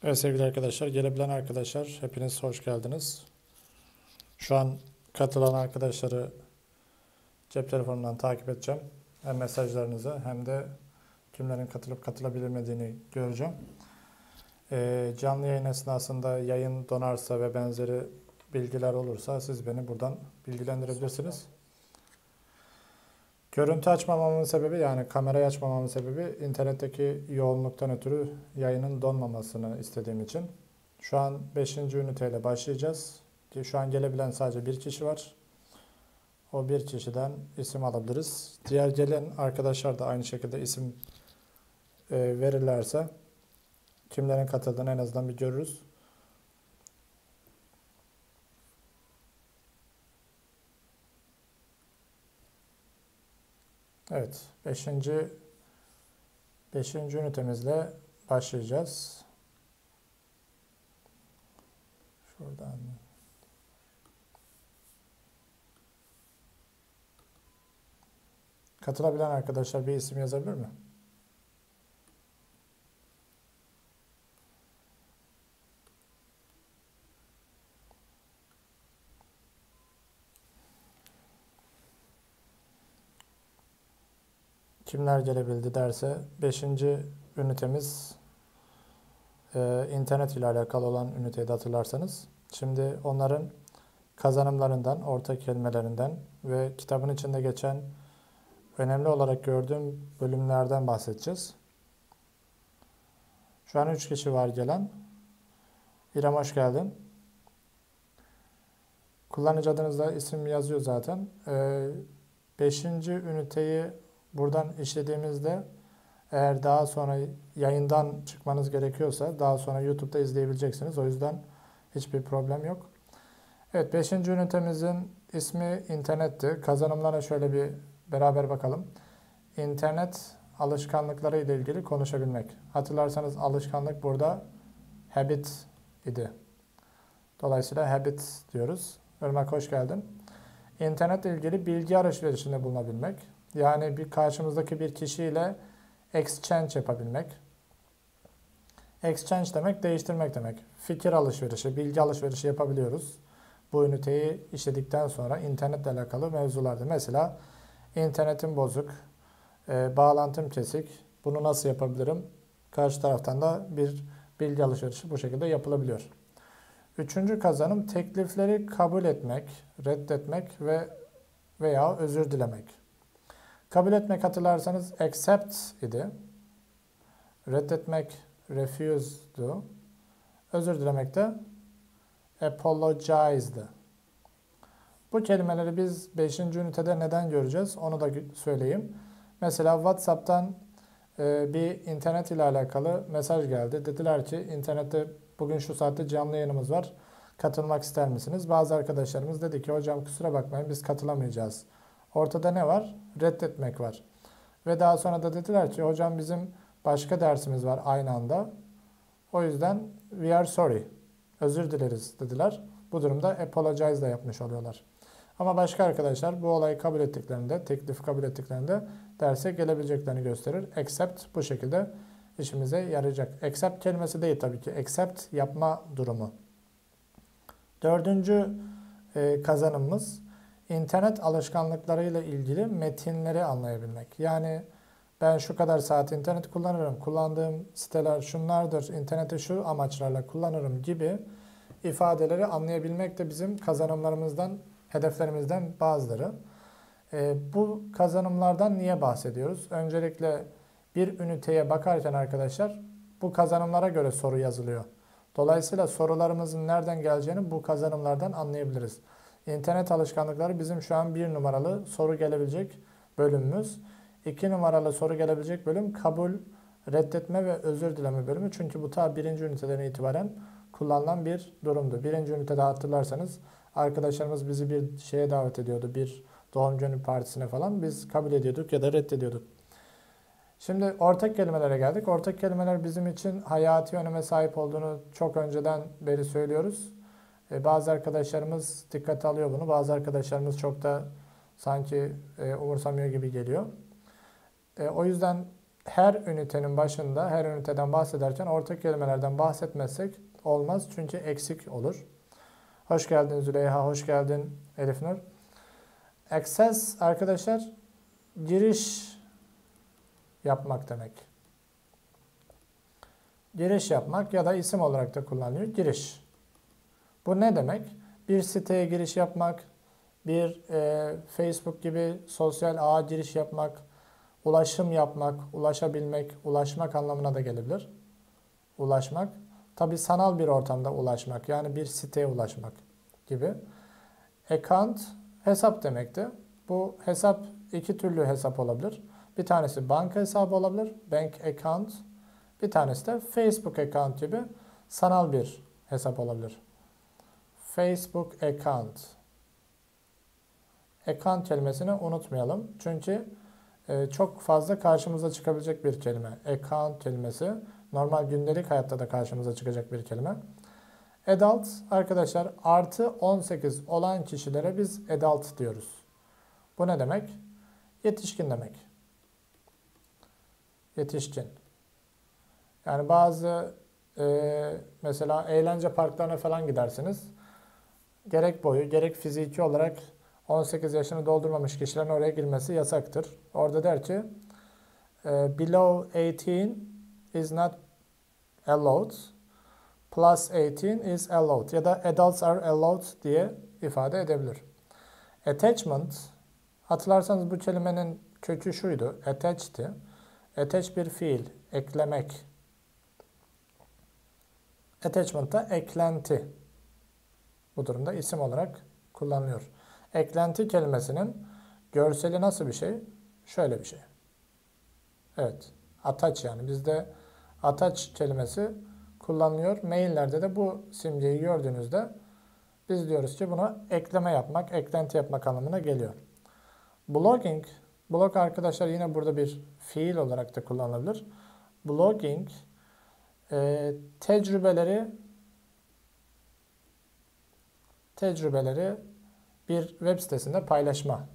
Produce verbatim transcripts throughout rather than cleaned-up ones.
Evet sevgili arkadaşlar, gelebilen arkadaşlar hepiniz hoş geldiniz. Şu an katılan arkadaşları cep telefonundan takip edeceğim. Hem mesajlarınızı hem de kimlerin katılıp katılabilmediğini göreceğim. Ee, canlı yayın esnasında yayın donarsa ve benzeri bilgiler olursa siz beni buradan bilgilendirebilirsiniz. Görüntü açmamamın sebebi, yani kamerayı açmamamın sebebi internetteki yoğunluktan ötürü yayının donmamasını istediğim için. Şu an beşinci üniteyle başlayacağız. Şu an gelebilen sadece bir kişi var. O bir kişiden isim alabiliriz. Diğer gelen arkadaşlar da aynı şekilde isim e, verirlerse kimlerin katıldığını en azından bir görürüz. Evet, beşinci beşinci ünitemizle başlayacağız. Şuradan. Katılabilen arkadaşlar bir isim yazabilir mi? Kimler gelebildi derse beşinci ünitemiz e, internet ile alakalı olan üniteyi de hatırlarsanız. Şimdi onların kazanımlarından, ortak kelimelerinden ve kitabın içinde geçen önemli olarak gördüğüm bölümlerden bahsedeceğiz. Şu an üç kişi var gelen. İrem hoş geldin. Kullanıcı adınızda isim yazıyor zaten. Ee, beşinci üniteyi buradan işlediğimizde eğer daha sonra yayından çıkmanız gerekiyorsa daha sonra YouTube'da izleyebileceksiniz. O yüzden hiçbir problem yok. Evet, beşinci ünitemizin ismi internetti. Kazanımlara şöyle bir beraber bakalım. İnternet alışkanlıkları ile ilgili konuşabilmek. Hatırlarsanız alışkanlık burada habit idi. Dolayısıyla habit diyoruz. Irmak hoş geldin. İnternetle ilgili bilgi alışverişinde bulunabilmek. Yani bir karşımızdaki bir kişiyle exchange yapabilmek. Exchange demek değiştirmek demek. Fikir alışverişi, bilgi alışverişi yapabiliyoruz. Bu üniteyi işledikten sonra internetle alakalı mevzularda. Mesela internetim bozuk, e, bağlantım kesik. Bunu nasıl yapabilirim? Karşı taraftan da bir bilgi alışverişi bu şekilde yapılabiliyor. Üçüncü kazanım teklifleri kabul etmek, reddetmek ve veya özür dilemek. Kabul etmek hatırlarsanız accept idi. Reddetmek refuse'du. Özür dilemek de apologize'dı. Bu kelimeleri biz beşinci ünitede neden göreceğiz onu da söyleyeyim. Mesela WhatsApp'tan e, bir internet ile alakalı mesaj geldi. Dediler ki internette bugün şu saatte canlı yayınımız var. Katılmak ister misiniz? Bazı arkadaşlarımız dedi ki hocam kusura bakmayın biz katılamayacağız. Ortada ne var? Reddetmek var. Ve daha sonra da dediler ki hocam bizim başka dersimiz var aynı anda. O yüzden we are sorry. Özür dileriz dediler. Bu durumda apologize da yapmış oluyorlar. Ama başka arkadaşlar bu olayı kabul ettiklerinde, teklifi kabul ettiklerinde derse gelebileceklerini gösterir. Accept bu şekilde işimize yarayacak. Accept kelimesi değil tabii ki. Accept yapma durumu. Dördüncü e, kazanımımız internet alışkanlıklarıyla ilgili metinleri anlayabilmek. Yani ben şu kadar saat internet kullanırım, kullandığım siteler şunlardır, interneti şu amaçlarla kullanırım gibi ifadeleri anlayabilmek de bizim kazanımlarımızdan, hedeflerimizden bazıları. E, bu kazanımlardan niye bahsediyoruz? Öncelikle bir üniteye bakarken arkadaşlar bu kazanımlara göre soru yazılıyor. Dolayısıyla sorularımızın nereden geleceğini bu kazanımlardan anlayabiliriz. İnternet alışkanlıkları bizim şu an bir numaralı soru gelebilecek bölümümüz. İki numaralı soru gelebilecek bölüm kabul, reddetme ve özür dileme bölümü. Çünkü bu ta birinci üniteden itibaren kullanılan bir durumdu. Birinci ünitede hatırlarsanız arkadaşlarımız bizi bir şeye davet ediyordu. Bir doğum günü partisine falan. Biz kabul ediyorduk ya da reddediyorduk. Şimdi ortak kelimelere geldik. Ortak kelimeler bizim için hayati öneme sahip olduğunu çok önceden beri söylüyoruz. E, bazı arkadaşlarımız dikkate alıyor bunu. Bazı arkadaşlarımız çok da sanki e, umursamıyor gibi geliyor. E, o yüzden her ünitenin başında, her üniteden bahsederken ortak kelimelerden bahsetmezsek olmaz. Çünkü eksik olur. Hoş geldin Züleyha, hoş geldin Elifnur. Access arkadaşlar giriş yapmak demek. Giriş yapmak ya da isim olarak da kullanılıyor. Giriş. Bu ne demek? Bir siteye giriş yapmak, bir e, Facebook gibi sosyal ağa giriş yapmak, ulaşım yapmak, ulaşabilmek, ulaşmak anlamına da gelebilir. Ulaşmak. Tabi sanal bir ortamda ulaşmak, yani bir siteye ulaşmak gibi. Account hesap demekti. Bu hesap iki türlü hesap olabilir. Bir tanesi banka hesabı olabilir, bank account. Bir tanesi de Facebook account gibi sanal bir hesap olabilir. Facebook account. Account kelimesini unutmayalım. Çünkü e, çok fazla karşımıza çıkabilecek bir kelime. Account kelimesi normal gündelik hayatta da karşımıza çıkacak bir kelime. Adult arkadaşlar artı on sekiz olan kişilere biz adult diyoruz. Bu ne demek? Yetişkin demek. Yetişkin. Yani bazı e, mesela eğlence parklarına falan gidersiniz. Gerek boyu gerek fiziki olarak on sekiz yaşını doldurmamış kişilerin oraya girmesi yasaktır. Orada der ki below eighteen is not allowed, plus eighteen is allowed ya da adults are allowed diye ifade edebilir. Attachment, hatırlarsanız bu kelimenin kökü şuydu, attach'ti. Attach bir fiil, eklemek. Attachment da eklenti. Bu durumda isim olarak kullanılıyor. Eklenti kelimesinin görseli nasıl bir şey? Şöyle bir şey. Evet. Attach yani. Bizde attach kelimesi kullanılıyor. Maillerde de bu simgeyi gördüğünüzde biz diyoruz ki buna ekleme yapmak, eklenti yapmak anlamına geliyor. Blogging. Blog arkadaşlar yine burada bir fiil olarak da kullanılabilir. Blogging e, tecrübeleri tecrübeleri bir web sitesinde paylaşma.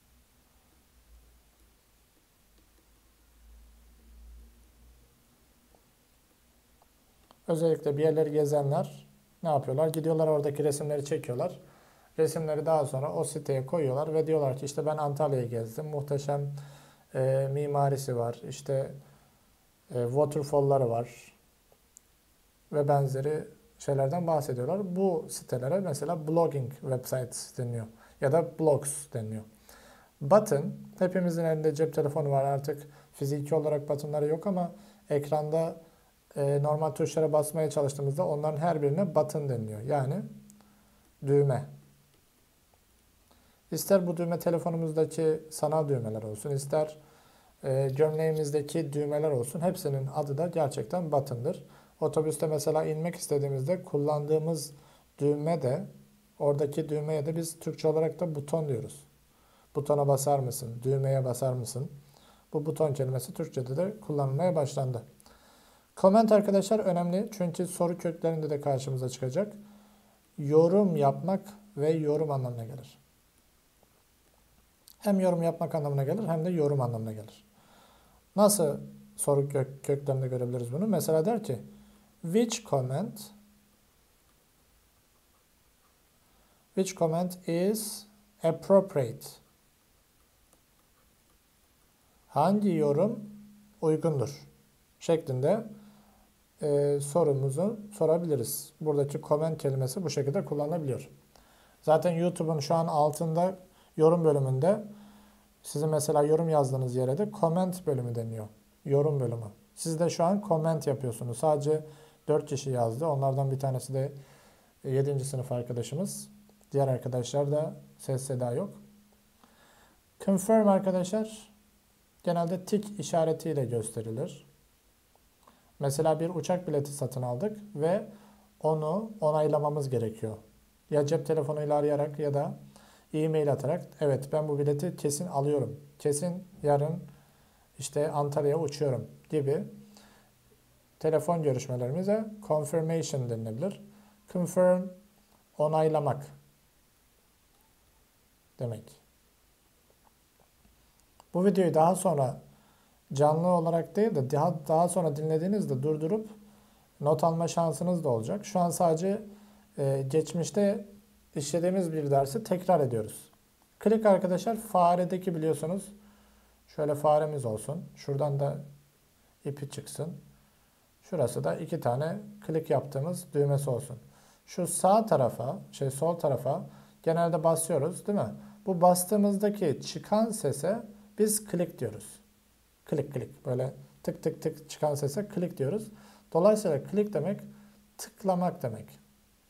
Özellikle bir yerleri gezenler ne yapıyorlar? Gidiyorlar oradaki resimleri çekiyorlar. Resimleri daha sonra o siteye koyuyorlar ve diyorlar ki işte ben Antalya'yı gezdim. Muhteşem e, mimarisi var. İşte e, waterfall'ları var. Ve benzeri şeylerden bahsediyorlar. Bu sitelere mesela blogging websites deniyor. Ya da blogs deniyor. Button, hepimizin elinde cep telefonu var artık. Fiziki olarak buttonları yok ama ekranda e, normal tuşlara basmaya çalıştığımızda onların her birine button deniliyor. Yani düğme. İster bu düğme telefonumuzdaki sanal düğmeler olsun, ister e, gömleğimizdeki düğmeler olsun. Hepsinin adı da gerçekten button'dır. Otobüste mesela inmek istediğimizde kullandığımız düğme de, oradaki düğmeye de biz Türkçe olarak da buton diyoruz. Butona basar mısın? Düğmeye basar mısın? Bu buton kelimesi Türkçe'de de kullanılmaya başlandı. Comment arkadaşlar önemli çünkü soru köklerinde de karşımıza çıkacak. Yorum yapmak ve yorum anlamına gelir. Hem yorum yapmak anlamına gelir hem de yorum anlamına gelir. Nasıl soru kök, köklerinde görebiliriz bunu? Mesela der ki which comment which comment is appropriate? Hangi yorum uygundur? Şeklinde e, sorumuzu sorabiliriz. Buradaki comment kelimesi bu şekilde kullanılabiliyor. Zaten YouTube'un şu an altında yorum bölümünde sizin mesela yorum yazdığınız yere de comment bölümü deniyor. Yorum bölümü. Siz de şu an comment yapıyorsunuz. Sadece dört kişi yazdı. Onlardan bir tanesi de yedinci sınıf arkadaşımız. Diğer arkadaşlar da ses seda yok. Confirm arkadaşlar genelde tik işaretiyle gösterilir. Mesela bir uçak bileti satın aldık ve onu onaylamamız gerekiyor. Ya cep telefonuyla arayarak ya da e-mail atarak evet ben bu bileti kesin alıyorum. Kesin yarın işte Antalya'ya uçuyorum gibi telefon görüşmelerimize confirmation denilebilir. Confirm onaylamak demek. Bu videoyu daha sonra canlı olarak değil de daha, daha sonra dinlediğinizde durdurup not alma şansınız da olacak. Şu an sadece e, geçmişte işlediğimiz bir dersi tekrar ediyoruz. Click arkadaşlar faredeki biliyorsunuz. Şöyle faremiz olsun. Şuradan da ipi çıksın. Şurası da iki tane klik yaptığımız düğmesi olsun. Şu sağ tarafa, şey sol tarafa genelde basıyoruz, değil mi? Bu bastığımızdaki çıkan sese biz klik diyoruz. Klik klik böyle tık tık tık çıkan sese klik diyoruz. Dolayısıyla klik demek tıklamak demek.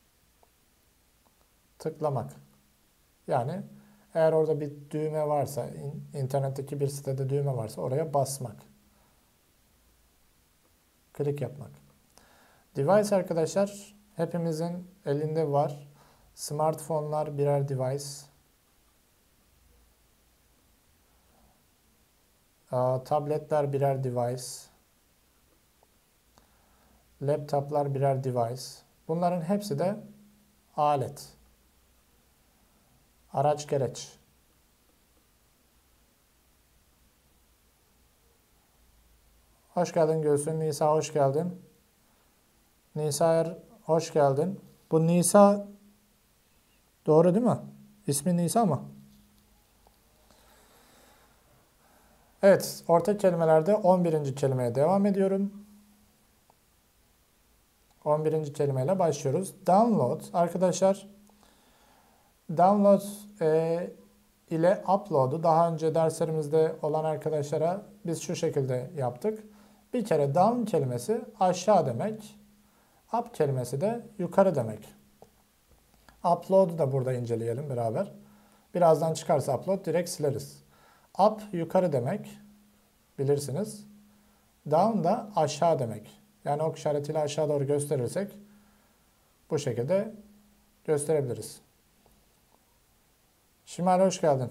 Tıklamak. Yani eğer orada bir düğme varsa, internetteki bir sitede düğme varsa oraya basmak. Klik yapmak. Device arkadaşlar hepimizin elinde var. Smartphone'lar birer device. Tabletler birer device. Laptoplar birer device. Bunların hepsi de alet. Araç gereç. Hoş geldin Gülsün. Nisa hoş geldin. Nisa Er hoş geldin. Bu Nisa doğru değil mi? İsmi Nisa mı? Evet, ortak kelimelerde on birinci kelimeye devam ediyorum. on birinci kelimeyle başlıyoruz. Download arkadaşlar. Download e, ile upload'u daha önce derslerimizde olan arkadaşlara biz şu şekilde yaptık. Bir kere down kelimesi aşağı demek. Up kelimesi de yukarı demek. Upload'u da burada inceleyelim beraber. Birazdan çıkarsa upload direkt sileriz. Up yukarı demek. Bilirsiniz. Down da aşağı demek. Yani ok işaretiyle aşağı doğru gösterirsek bu şekilde gösterebiliriz. Şimal hoş geldin.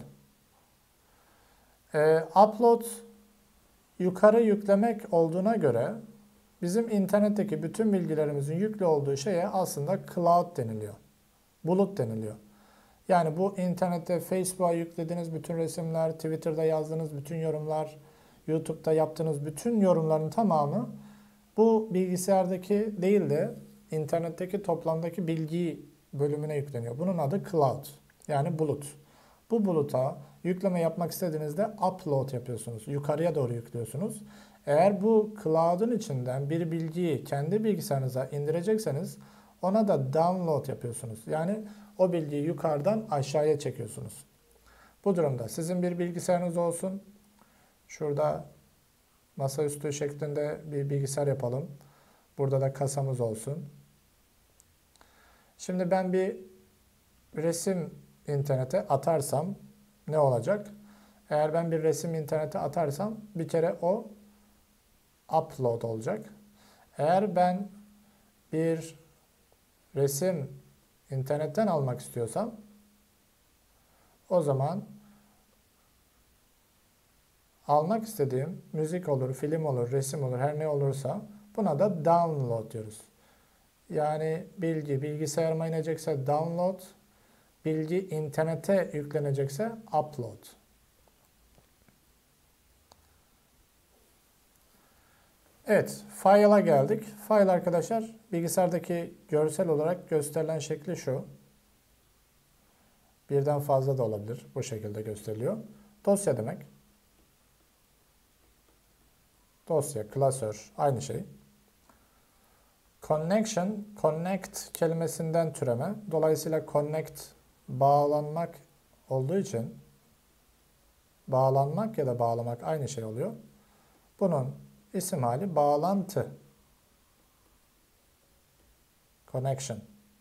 Ee, upload yukarı yüklemek olduğuna göre bizim internetteki bütün bilgilerimizin yüklü olduğu şeye aslında cloud deniliyor. Bulut deniliyor. Yani bu internette Facebook'a yüklediğiniz bütün resimler, Twitter'da yazdığınız bütün yorumlar, YouTube'da yaptığınız bütün yorumların tamamı bu bilgisayardaki değil de internetteki toplamdaki bilgi bölümüne yükleniyor. Bunun adı cloud. Yani bulut. Bu buluta yükleme yapmak istediğinizde upload yapıyorsunuz. Yukarıya doğru yüklüyorsunuz. Eğer bu cloud'un içinden bir bilgiyi kendi bilgisayarınıza indirecekseniz ona da download yapıyorsunuz. Yani o bilgiyi yukarıdan aşağıya çekiyorsunuz. Bu durumda sizin bir bilgisayarınız olsun. Şurada masaüstü şeklinde bir bilgisayar yapalım. Burada da kasamız olsun. Şimdi ben bir resim internete atarsam ne olacak? Eğer ben bir resim internete atarsam bir kere o upload olacak. Eğer ben bir resim internetten almak istiyorsam o zaman almak istediğim müzik olur, film olur, resim olur, her ne olursa buna da download diyoruz. Yani bilgi bilgisayarıma inecekse download, bilgi internete yüklenecekse upload. Evet, file'a geldik. File arkadaşlar bilgisayardaki görsel olarak gösterilen şekli şu. Birden fazla da olabilir. Bu şekilde gösteriliyor. Dosya demek. Dosya, klasör aynı şey. Connection, connect kelimesinden türeme. Dolayısıyla connect bağlanmak olduğu için bağlanmak ya da bağlamak aynı şey oluyor. Bunun isim hali bağlantı. Connection.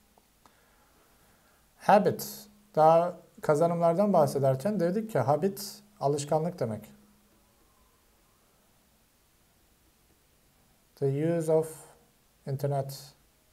Habit. Daha kazanımlardan bahsederken dedik ki habit alışkanlık demek. The use of internet.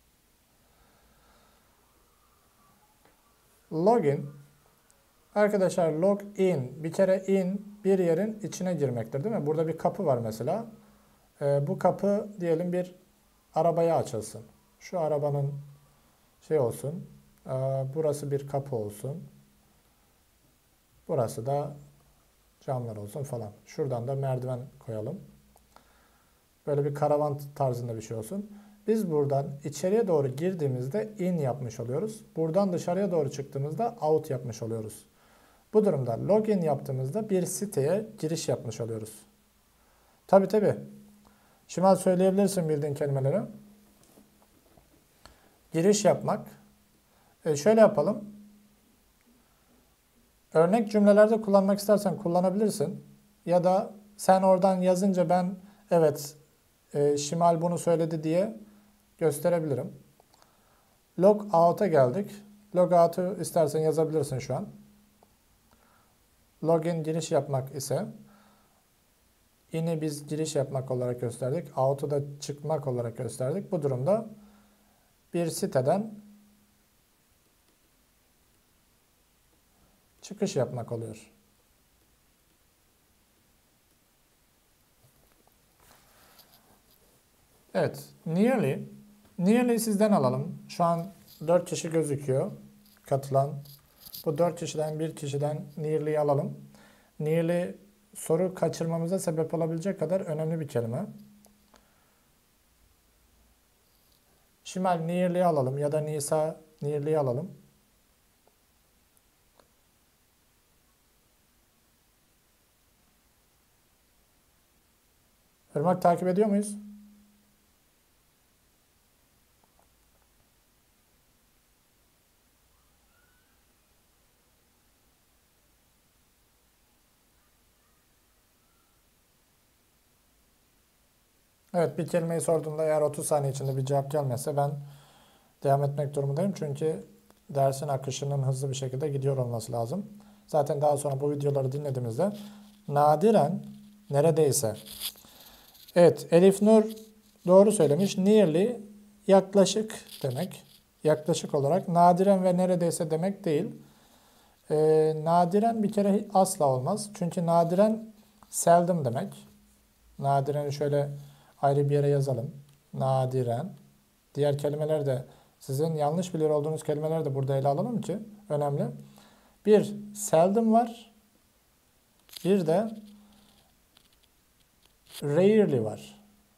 Login. Arkadaşlar login. Bir kere in bir yerin içine girmektir değil mi? Burada bir kapı var mesela. Ee, bu kapı diyelim bir arabaya açılsın. Şu arabanın şey olsun. E, burası bir kapı olsun. Burası da Camlar olsun falan. Şuradan da merdiven koyalım. Böyle bir karavan tarzında bir şey olsun. Biz buradan içeriye doğru girdiğimizde in yapmış oluyoruz. Buradan dışarıya doğru çıktığımızda out yapmış oluyoruz. Bu durumda login yaptığımızda bir siteye giriş yapmış oluyoruz. Tabi tabi. Şimal söyleyebilirsin bildiğin kelimeleri. Giriş yapmak. E şöyle yapalım. Örnek cümlelerde kullanmak istersen kullanabilirsin. Ya da sen oradan yazınca ben evet e, Şimal bunu söyledi diye gösterebilirim. Log out'a geldik. Log out'u istersen yazabilirsin şu an. Login giriş yapmak ise in'i biz giriş yapmak olarak gösterdik. Out'u da çıkmak olarak gösterdik. Bu durumda bir siteden çıkış yapmak oluyor. Evet. Nearly. Nearly sizden alalım. Şu an dört kişi gözüküyor. Katılan. Bu dört kişiden bir kişiden nearly'yi alalım. Nearly soru kaçırmamıza sebep olabilecek kadar önemli bir kelime. Şimal nearly'yi alalım ya da Nisa nearly'yi alalım. Irmak takip ediyor muyuz? Evet, bir kelimeyi sorduğumda eğer otuz saniye içinde bir cevap gelmezse ben devam etmek durumundayım. Çünkü dersin akışının hızlı bir şekilde gidiyor olması lazım. Zaten daha sonra bu videoları dinlediğimizde nadiren neredeyse. Evet, Elif Nur doğru söylemiş. Nearly yaklaşık demek. Yaklaşık olarak nadiren ve neredeyse demek değil. Ee, nadiren bir kere asla olmaz. Çünkü nadiren seldom demek. Nadiren'i şöyle ayrı bir yere yazalım. Nadiren. Diğer kelimeler de sizin yanlış biliyor olduğunuz kelimeler de burada ele alalım ki önemli. Bir seldom var. Bir de rarely var.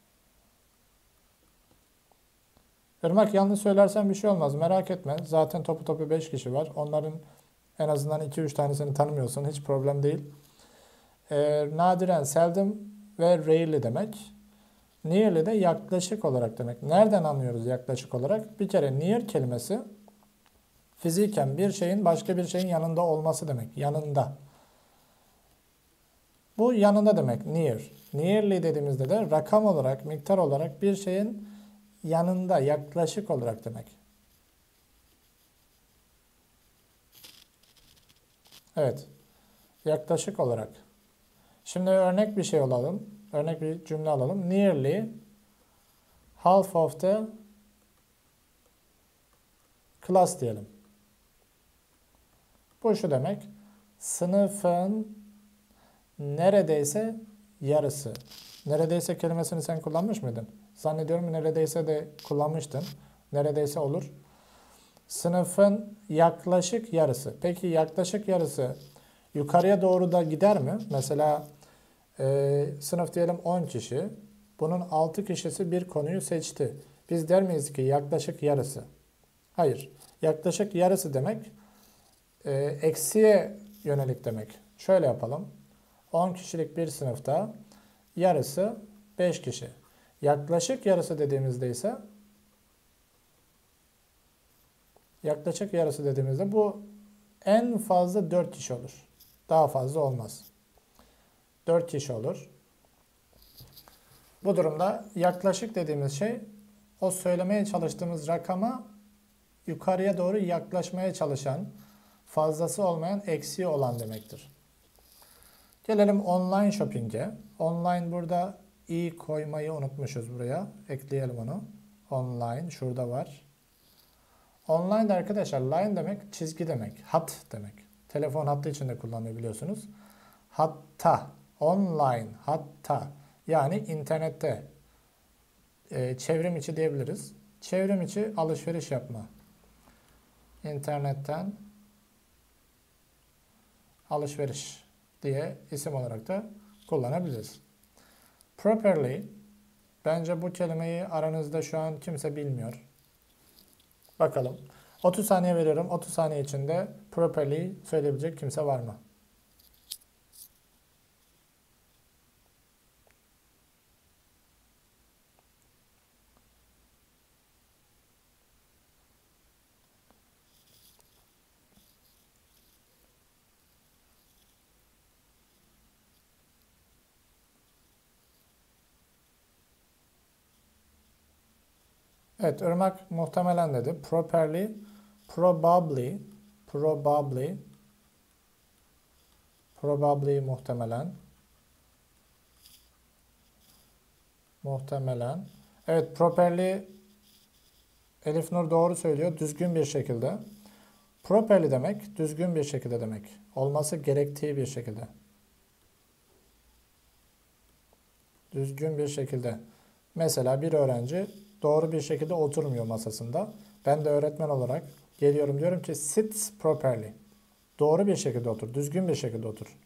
Irmak yanlış söylersen bir şey olmaz. Merak etme. Zaten topu topu beş kişi var. Onların en azından iki üç tanesini tanımıyorsun. Hiç problem değil. Ee, nadiren seldom ve rarely demek. Nearly de yaklaşık olarak demek. Nereden anlıyoruz yaklaşık olarak? Bir kere near kelimesi fiziken bir şeyin başka bir şeyin yanında olması demek. Yanında. Bu yanında demek. Near. Nearly dediğimizde de rakam olarak, miktar olarak bir şeyin yanında, yaklaşık olarak demek. Evet. Yaklaşık olarak. Şimdi örnek bir şey alalım. Örnek bir cümle alalım. Nearly half of the class diyelim. Bu şu demek. Sınıfın neredeyse yarısı. Neredeyse kelimesini sen kullanmış mıydın? Zannediyorum neredeyse de kullanmıştın. Neredeyse olur. Sınıfın yaklaşık yarısı. Peki yaklaşık yarısı yukarıya doğru da gider mi? Mesela e, sınıf diyelim on kişi. Bunun altı kişisi bir konuyu seçti. Biz der miyiz ki yaklaşık yarısı? Hayır. Yaklaşık yarısı demek e, eksiye yönelik demek. Şöyle yapalım. on kişilik bir sınıfta yarısı beş kişi. Yaklaşık yarısı dediğimizde ise yaklaşık yarısı dediğimizde bu en fazla dört kişi olur. Daha fazla olmaz. dört kişi olur. Bu durumda yaklaşık dediğimiz şey o söylemeye çalıştığımız rakama yukarıya doğru yaklaşmaya çalışan, fazlası olmayan, eksiği olan demektir. Gelelim online shopping'e. Online burada i koymayı unutmuşuz buraya. Ekleyelim onu. Online şurada var. Online de arkadaşlar line demek çizgi demek. Hat demek. Telefon hattı için de kullanılıyor biliyorsunuz. Hatta. Online. Hatta. Yani internette. Ee, çevrim içi diyebiliriz. Çevrim içi alışveriş yapma. İnternetten alışveriş diye isim olarak da kullanabiliriz. Properly, bence bu kelimeyi aranızda şu an kimse bilmiyor. Bakalım. otuz saniye veriyorum. otuz saniye içinde properly söyleyebilecek kimse var mı? Evet, Irmak muhtemelen dedi. Properly, probably, probably, probably muhtemelen, muhtemelen. Evet, properly Elif Nur doğru söylüyor. Düzgün bir şekilde. Properly demek, düzgün bir şekilde demek. Olması gerektiği bir şekilde. Düzgün bir şekilde. Mesela bir öğrenci doğru bir şekilde oturmuyor masasında. Ben de öğretmen olarak geliyorum, diyorum ki sit properly. Doğru bir şekilde otur, düzgün bir şekilde otur.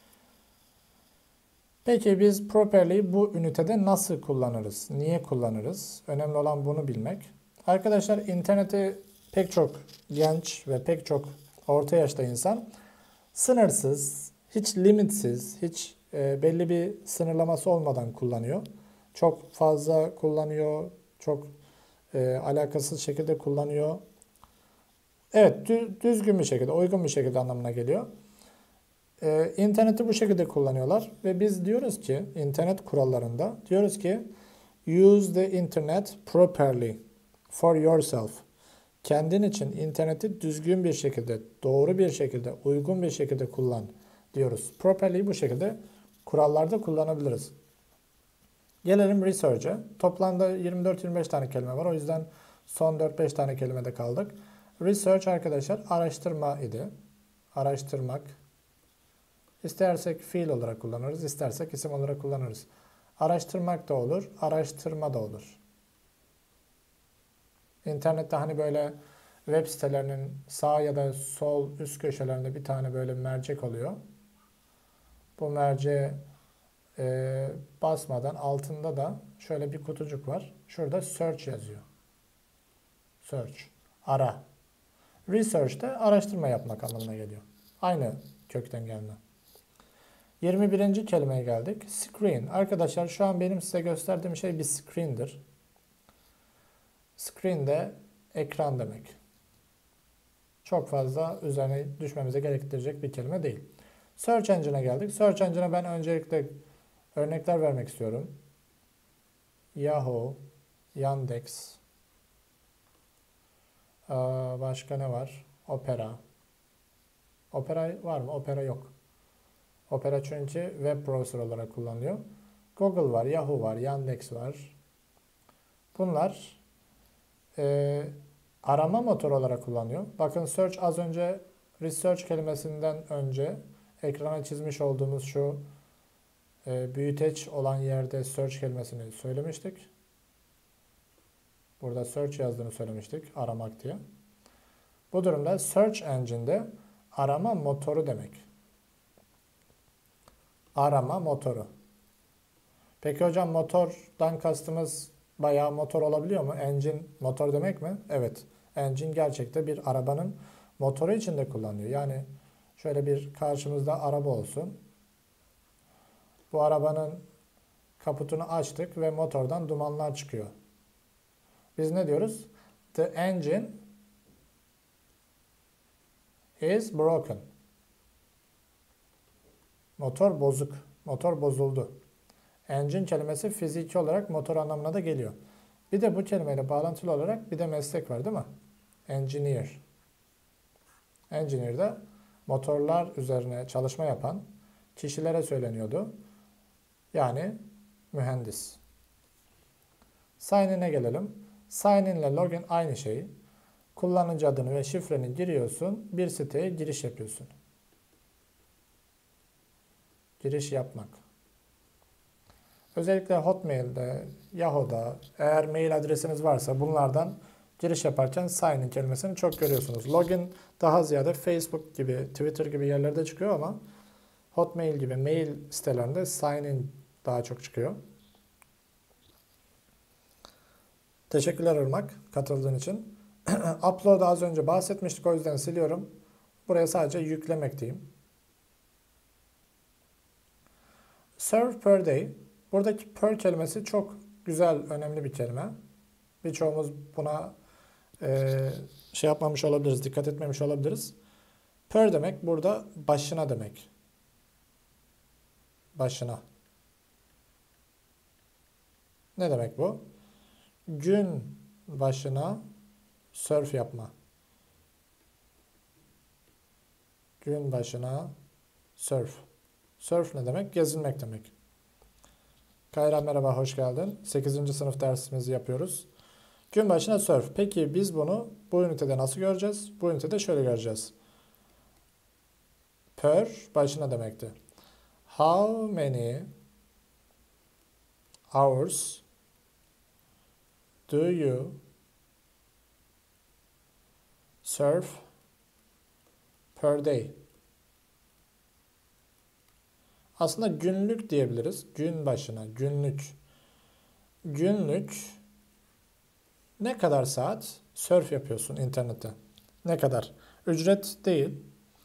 Peki biz properly bu ünitede nasıl kullanırız? Niye kullanırız? Önemli olan bunu bilmek. Arkadaşlar, interneti pek çok genç ve pek çok orta yaşta insan sınırsız, hiç limitsiz, hiç e, belli bir sınırlaması olmadan kullanıyor. Çok fazla kullanıyor, çok e, alakasız şekilde kullanıyor. Evet, düzgün bir şekilde, uygun bir şekilde anlamına geliyor. Ee, interneti bu şekilde kullanıyorlar ve biz diyoruz ki internet kurallarında diyoruz ki use the internet properly for yourself. Kendin için interneti düzgün bir şekilde, doğru bir şekilde, uygun bir şekilde kullan diyoruz. Properly bu şekilde kurallarda kullanabiliriz. Gelelim research'e. Toplamda yirmi dört yirmi beş tane kelime var. O yüzden son dört beş tane kelimede kaldık. Research arkadaşlar araştırma idi. Araştırmak. İstersek fiil olarak kullanırız, istersek isim olarak kullanırız. Araştırmak da olur, araştırma da olur. İnternette hani böyle web sitelerinin sağ ya da sol üst köşelerinde bir tane böyle mercek oluyor. Bu merceğe e, basmadan altında da şöyle bir kutucuk var. Şurada search yazıyor. Search, ara. Research de araştırma yapmak anlamına geliyor. Aynı kökten gelme. yirmi birinci kelimeye geldik. Screen. Arkadaşlar şu an benim size gösterdiğim şey bir screen'dir. Screen de ekran demek. Çok fazla üzerine düşmemize gerektirecek bir kelime değil. Search Engine'e geldik. Search Engine'e ben öncelikle örnekler vermek istiyorum. Yahoo, Yandex, başka ne var? Opera. Opera var mı? Opera yok. Opera çünkü web browser olarak kullanılıyor. Google var, Yahoo var, Yandex var. Bunlar e, arama motoru olarak kullanıyor. Bakın search az önce research kelimesinden önce ekrana çizmiş olduğumuz şu e, büyüteç olan yerde search kelimesini söylemiştik. Burada search yazdığını söylemiştik, aramak diye. Bu durumda search engine'de arama motoru demek. Arama motoru. Peki hocam, motordan kastımız bayağı motor olabiliyor mu? Engine motor demek mi? Evet. Engine gerçekte bir arabanın motoru içinde kullanılıyor. Yani şöyle bir karşımızda araba olsun. Bu arabanın kaputunu açtık ve motordan dumanlar çıkıyor. Biz ne diyoruz? The engine is broken. Motor bozuk. Motor bozuldu. Engine kelimesi fiziki olarak motor anlamına da geliyor. Bir de bu kelimeyle bağlantılı olarak bir de meslek var değil mi? Engineer. Engineer de motorlar üzerine çalışma yapan kişilere söyleniyordu. Yani mühendis. Sign in'e gelelim. Sign in ile login aynı şey. Kullanıcı adını ve şifreni giriyorsun. Bir siteye giriş yapıyorsun. Giriş yapmak. Özellikle Hotmail'de, Yahoo'da eğer mail adresiniz varsa bunlardan giriş yaparken sign in kelimesini çok görüyorsunuz. Login daha ziyade Facebook gibi, Twitter gibi yerlerde çıkıyor ama Hotmail gibi mail sitelerinde sign in daha çok çıkıyor. Teşekkürler Irmak katıldığın için. Upload'u az önce bahsetmiştik, o yüzden siliyorum. Buraya sadece yüklemek diyeyim. Serve per day. Buradaki per kelimesi çok güzel, önemli bir kelime. Birçoğumuz buna e, şey yapmamış olabiliriz, dikkat etmemiş olabiliriz. Per demek burada başına demek. Başına. Ne demek bu? Gün başına surf yapma. Gün başına surf. Surf ne demek? Gezinmek demek. Kayra merhaba, hoş geldin. sekizinci sınıf dersimizi yapıyoruz. Gün başına surf. Peki biz bunu bu ünitede nasıl göreceğiz? Bu ünitede şöyle göreceğiz. Per başına demekti. How many hours do you surf per day? Aslında günlük diyebiliriz. Gün başına, günlük. Günlük ne kadar saat surf yapıyorsun internette? Ne kadar? Ücret değil.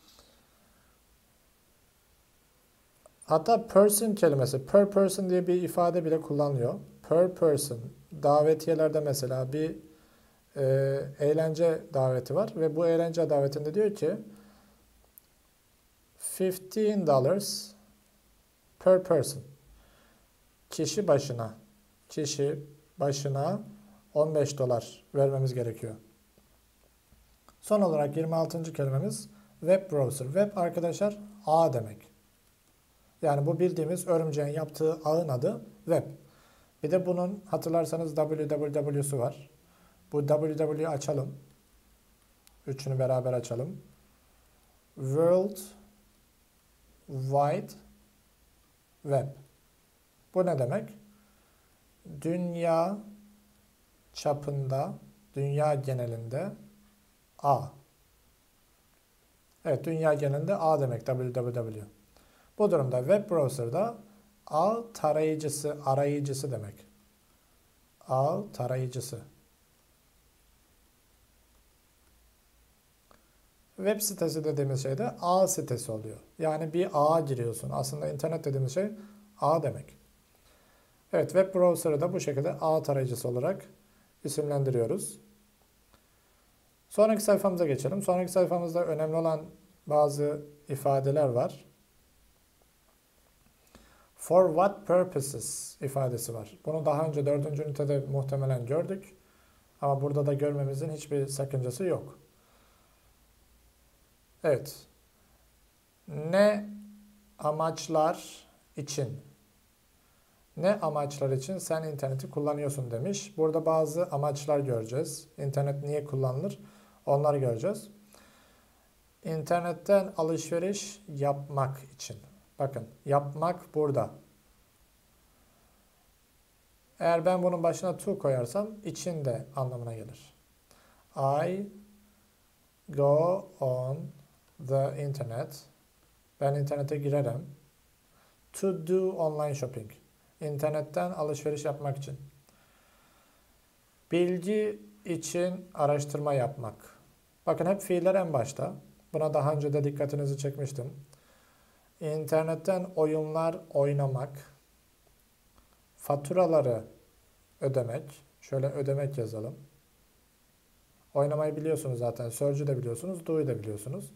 Hatta person kelimesi, per person diye bir ifade bile kullanılıyor. Per person. Davetiyelerde mesela bir e, eğlence daveti var ve bu eğlence davetinde diyor ki fifteen dollars per person. Kişi başına, kişi başına on beş dolar vermemiz gerekiyor. Son olarak yirmi altıncı kelimemiz web browser. Web arkadaşlar ağ demek. Yani bu bildiğimiz örümceğin yaptığı ağın adı web. Bir de bunun hatırlarsanız W W W'su var. Bu W W'yu açalım. Üçünü beraber açalım. World Wide Web. Bu ne demek? Dünya çapında, dünya genelinde ağ. Evet, dünya genelinde ağ demek W W W. Bu durumda web browser'da ağ tarayıcısı, arayıcısı demek. Ağ tarayıcısı. Web sitesi dediğimiz şey de ağ sitesi oluyor. Yani bir ağa giriyorsun. Aslında internet dediğimiz şey ağ demek. Evet, web browser'ı da bu şekilde ağ tarayıcısı olarak isimlendiriyoruz. Sonraki sayfamıza geçelim. Sonraki sayfamızda önemli olan bazı ifadeler var. For what purposes ifadesi var. Bunu daha önce dördüncü ünitede muhtemelen gördük. Ama burada da görmemizin hiçbir sakıncası yok. Evet. Ne amaçlar için? Ne amaçlar için sen interneti kullanıyorsun demiş. Burada bazı amaçlar göreceğiz. İnternet niye kullanılır? Onları göreceğiz. İnternetten alışveriş yapmak için. Bakın, yapmak burada. Eğer ben bunun başına to koyarsam için de anlamına gelir. I go on the internet. Ben internete girerim. To do online shopping. İnternetten alışveriş yapmak için. Bilgi için araştırma yapmak. Bakın hep fiiller en başta. Buna daha önce de dikkatinizi çekmiştim. İnternetten oyunlar oynamak. Faturaları ödemek. Şöyle ödemek yazalım. Oynamayı biliyorsunuz zaten. Search'ü de biliyorsunuz. Do'yu da biliyorsunuz.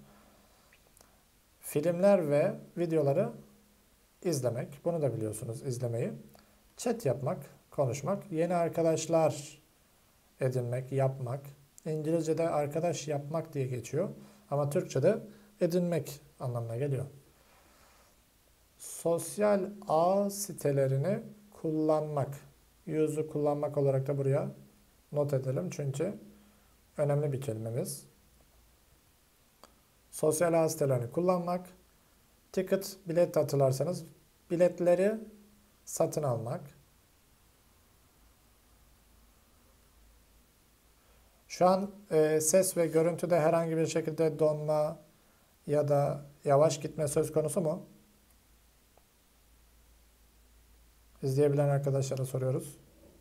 Filmler ve videoları izlemek. Bunu da biliyorsunuz, izlemeyi. Chat yapmak, konuşmak. Yeni arkadaşlar edinmek, yapmak. İngilizce'de arkadaş yapmak diye geçiyor. Ama Türkçe'de edinmek anlamına geliyor. Sosyal ağ sitelerini kullanmak. Use'u kullanmak olarak da buraya not edelim. Çünkü önemli bir kelimemiz. Sosyal ağ sitelerini kullanmak. Ticket, bilet hatırlarsanız biletleri satın almak. Şu an e, ses ve görüntüde herhangi bir şekilde donma ya da yavaş gitme söz konusu mu? İzleyebilen arkadaşlara soruyoruz.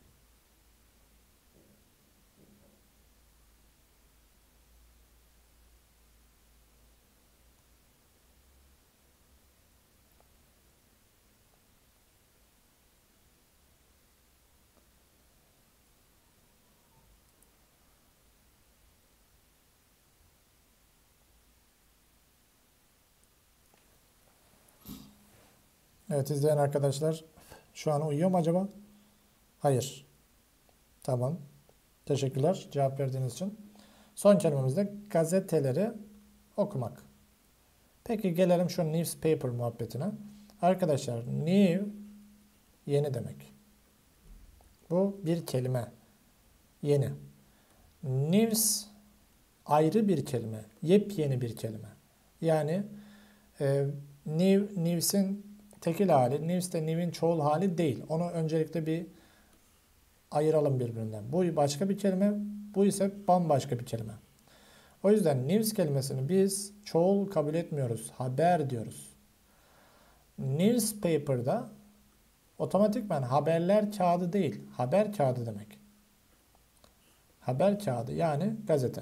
Evet, izleyen arkadaşlar şu an uyuyor mu acaba? Hayır. Tamam. Teşekkürler cevap verdiğiniz için. Son kelimemiz de gazeteleri okumak. Peki gelelim şu newspaper muhabbetine. Arkadaşlar new yeni demek. Bu bir kelime. Yeni. News ayrı bir kelime. Yepyeni bir kelime. Yani e, new, news'in tekil hali, news de new'in çoğul hali değil. Onu öncelikle bir ayıralım birbirinden. Bu başka bir kelime, bu ise bambaşka bir kelime. O yüzden news kelimesini biz çoğul kabul etmiyoruz. Haber diyoruz. Newspaper'da otomatikman haberler kağıdı değil, haber kağıdı demek. Haber kağıdı yani gazete.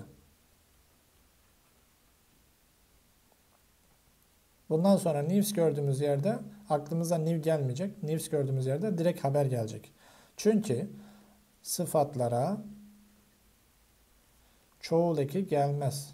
Bundan sonra news gördüğümüz yerde aklımıza new gelmeyecek. News gördüğümüz yerde direkt haber gelecek. Çünkü sıfatlara çoğul eki gelmez.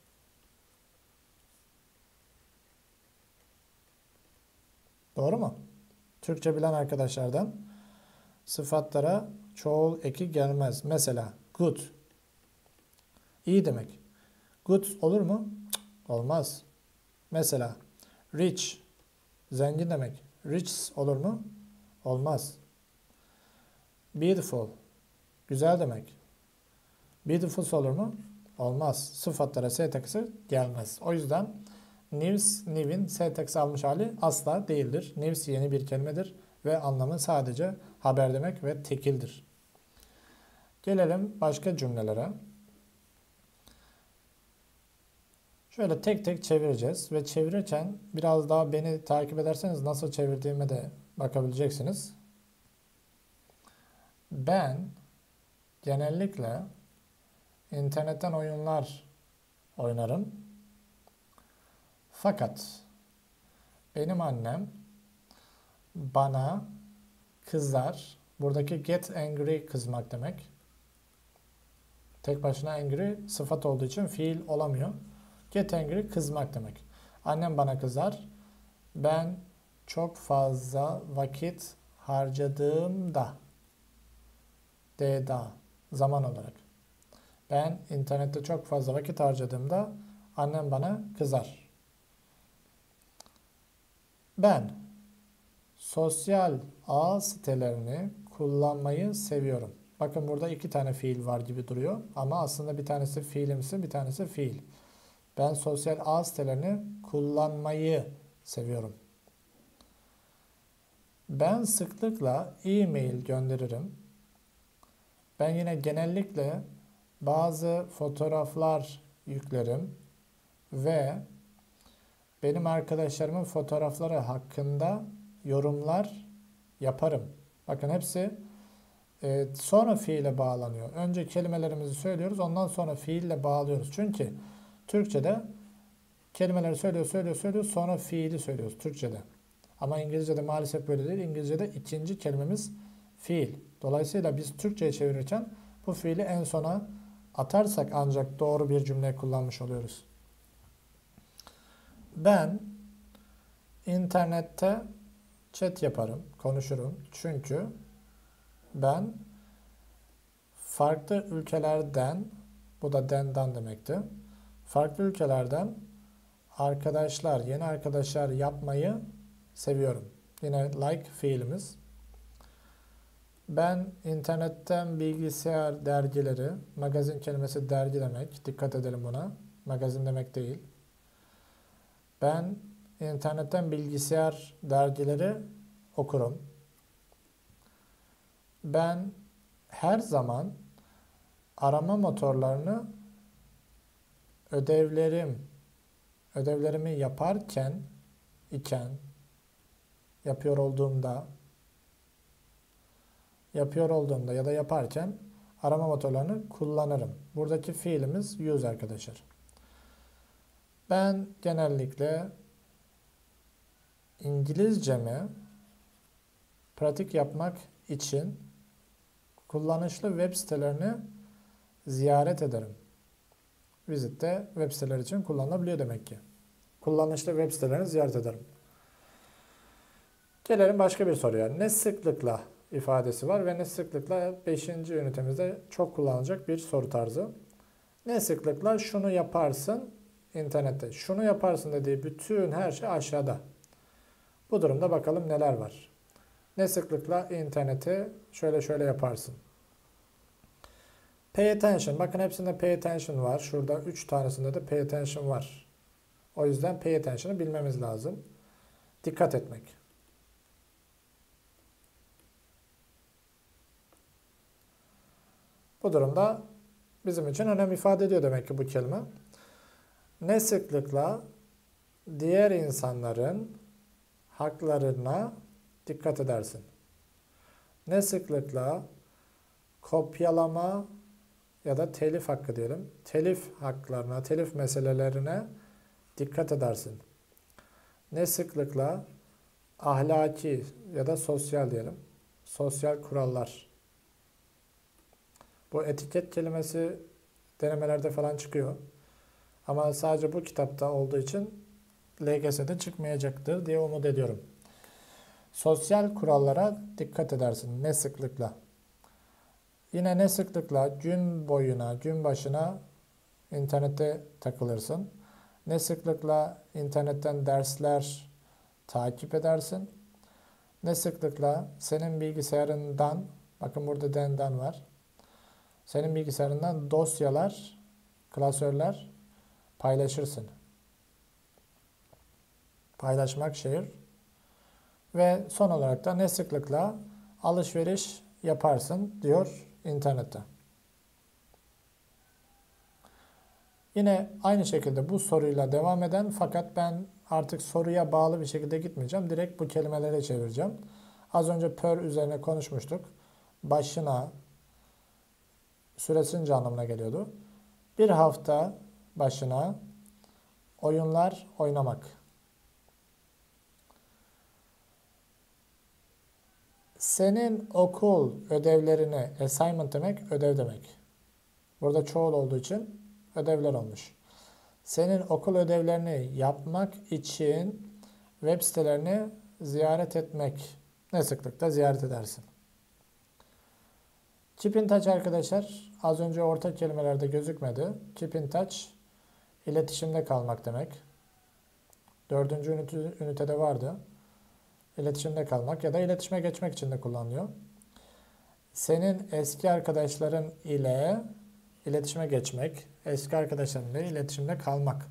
Doğru mu? Türkçe bilen arkadaşlardan sıfatlara çoğul eki gelmez. Mesela good. İyi demek. Good olur mu? Cık, olmaz. Mesela rich. Zengin demek. Rich olur mu? Olmaz. Beautiful. Güzel demek. Beautiful olur mu? Olmaz. Sıfatlara S takısı gelmez. O yüzden news, new'in S takısı almış hali asla değildir. News yeni bir kelimedir ve anlamı sadece haber demek ve tekildir. Gelelim başka cümlelere. Şöyle tek tek çevireceğiz ve çevirirken biraz daha beni takip ederseniz nasıl çevirdiğime de bakabileceksiniz. Ben genellikle internetten oyunlar oynarım. Fakat benim annem bana kızar. Buradaki get angry kızmak demek. Tek başına angry sıfat olduğu için fiil olamıyor. Get angry kızmak demek. Annem bana kızar. Ben çok fazla vakit harcadığımda da zaman olarak. Ben internette çok fazla vakit harcadığımda annem bana kızar. Ben sosyal ağ sitelerini kullanmayı seviyorum. Bakın burada iki tane fiil var gibi duruyor ama aslında bir tanesi fiilimsi, bir tanesi fiil. Ben sosyal ağ sitelerini kullanmayı seviyorum. Ben sıklıkla e-mail gönderirim. Ben yine genellikle bazı fotoğraflar yüklerim ve benim arkadaşlarımın fotoğrafları hakkında yorumlar yaparım. Bakın hepsi e, sonra fiile bağlanıyor. Önce kelimelerimizi söylüyoruz, ondan sonra fiille bağlıyoruz. Çünkü Türkçe'de kelimeleri söylüyor, söylüyor, söylüyor, sonra fiili söylüyoruz Türkçe'de. Ama İngilizce'de maalesef böyle değil. İngilizce'de ikinci kelimemiz fiil. Dolayısıyla biz Türkçe'ye çevirirken bu fiili en sona atarsak ancak doğru bir cümle kullanmış oluyoruz. Ben internette chat yaparım, konuşurum. Çünkü ben farklı ülkelerden, bu da dendan demekti, farklı ülkelerden arkadaşlar, yeni arkadaşlar yapmayı seviyorum. Yine like fiilimiz. Ben internetten bilgisayar dergileri, magazin kelimesi dergi demek, dikkat edelim buna, magazin demek değil. Ben internetten bilgisayar dergileri okurum. Ben her zaman arama motorlarını ödevlerim, ödevlerimi yaparken, iken, yapıyor olduğumda yapıyor olduğumda ya da yaparken arama motorlarını kullanırım. Buradaki fiilimiz use arkadaşlar. Ben genellikle İngilizcemi pratik yapmak için kullanışlı web sitelerini ziyaret ederim. Visit de web siteleri için kullanılabiliyor demek ki. Kullanışlı web sitelerini ziyaret ederim. Gelelim başka bir soruya. Ne sıklıkla ifadesi var ve ne sıklıkla beşinci ünitemizde çok kullanılacak bir soru tarzı. Ne sıklıkla şunu yaparsın internette. Şunu yaparsın dediği bütün her şey aşağıda. Bu durumda bakalım neler var. Ne sıklıkla interneti şöyle şöyle yaparsın. Pay attention. Bakın hepsinde pay attention var. Şurada üç tanesinde de pay attention var. O yüzden pay attention'ı bilmemiz lazım. Dikkat etmek. Bu durumda bizim için önem ifade ediyor demek ki bu kelime. Ne sıklıkla diğer insanların haklarına dikkat edersin. Ne sıklıkla kopyalama ya da telif hakkı diyelim. Telif haklarına, telif meselelerine dikkat edersin. Ne sıklıkla ahlaki ya da sosyal diyelim. Sosyal kurallar. Bu etiket kelimesi denemelerde falan çıkıyor. Ama sadece bu kitapta olduğu için L G S'de çıkmayacaktır diye umut ediyorum. Sosyal kurallara dikkat edersin. Ne sıklıkla? Yine ne sıklıkla gün boyuna, gün başına internette takılırsın. Ne sıklıkla internetten dersler takip edersin. Ne sıklıkla senin bilgisayarından, bakın burada den'den var. Senin bilgisayarından dosyalar, klasörler paylaşırsın. Paylaşmak şehir. Ve son olarak da ne sıklıkla alışveriş yaparsın diyor internette. Yine aynı şekilde bu soruyla devam eden fakat ben artık soruya bağlı bir şekilde gitmeyeceğim. Direkt bu kelimelere çevireceğim. Az önce per üzerine konuşmuştuk. Başına süresince anlamına geliyordu. Bir hafta başına oyunlar oynamak. Senin okul ödevlerini, assignment demek, ödev demek. Burada çoğul olduğu için ödevler olmuş. Senin okul ödevlerini yapmak için web sitelerini ziyaret etmek. Ne sıklıkla ziyaret edersin? Keep in touch arkadaşlar. Az önce ortak kelimelerde gözükmedi. Keep in touch, iletişimde kalmak demek. Dördüncü ünite, ünitede vardı. İletişimde kalmak ya da iletişime geçmek için de kullanılıyor. Senin eski arkadaşların ile iletişime geçmek, eski arkadaşların ile iletişimde kalmak.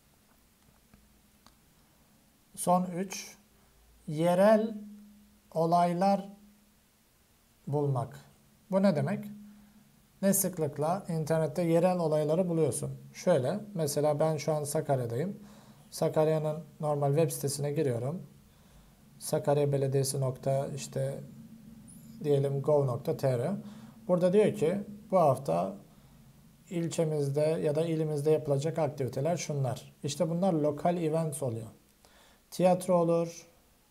Son üç, yerel olaylar bulmak. Bu ne demek? Ne sıklıkla internette yerel olayları buluyorsun? Şöyle, mesela ben şu an Sakarya'dayım. Sakarya'nın normal web sitesine giriyorum. Sakarya Belediyesi nokta işte diyelim gov nokta tr. Burada diyor ki bu hafta ilçemizde ya da ilimizde yapılacak aktiviteler şunlar. İşte bunlar lokal events oluyor. Tiyatro olur,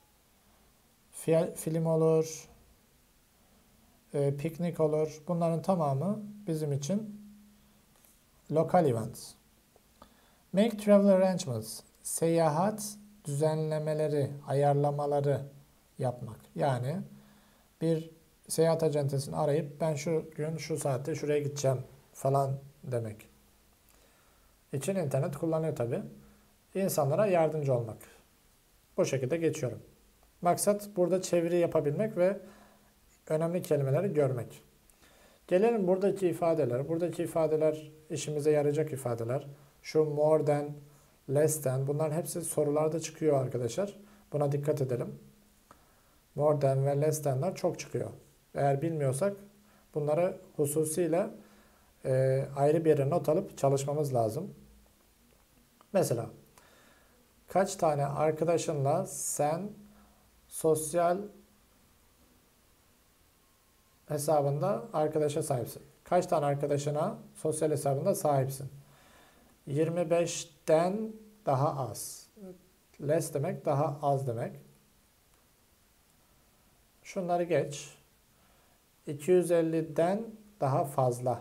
film olur, e, piknik olur. Bunların tamamı bizim için lokal events. Make travel arrangements. Seyahat düzenlemeleri, ayarlamaları yapmak. Yani bir seyahat acentesini arayıp ben şu gün şu saatte şuraya gideceğim falan demek. İçin internet kullanıyor tabi. İnsanlara yardımcı olmak. Bu şekilde geçiyorum. Maksat burada çeviri yapabilmek ve önemli kelimeleri görmek. Gelelim buradaki ifadeler. Buradaki ifadeler işimize yarayacak ifadeler. Şu more than, less than, bunların hepsi sorularda çıkıyor arkadaşlar. Buna dikkat edelim. More than ve less than'lar çok çıkıyor. Eğer bilmiyorsak bunları hususiyle e, ayrı bir yere not alıp çalışmamız lazım. Mesela kaç tane arkadaşınla sen sosyal hesabında arkadaşa sahipsin. Kaç tane arkadaşına sosyal hesabında sahipsin? yirmi beşten daha az. Less demek daha az demek. Şunları geç. iki yüz elliden daha fazla.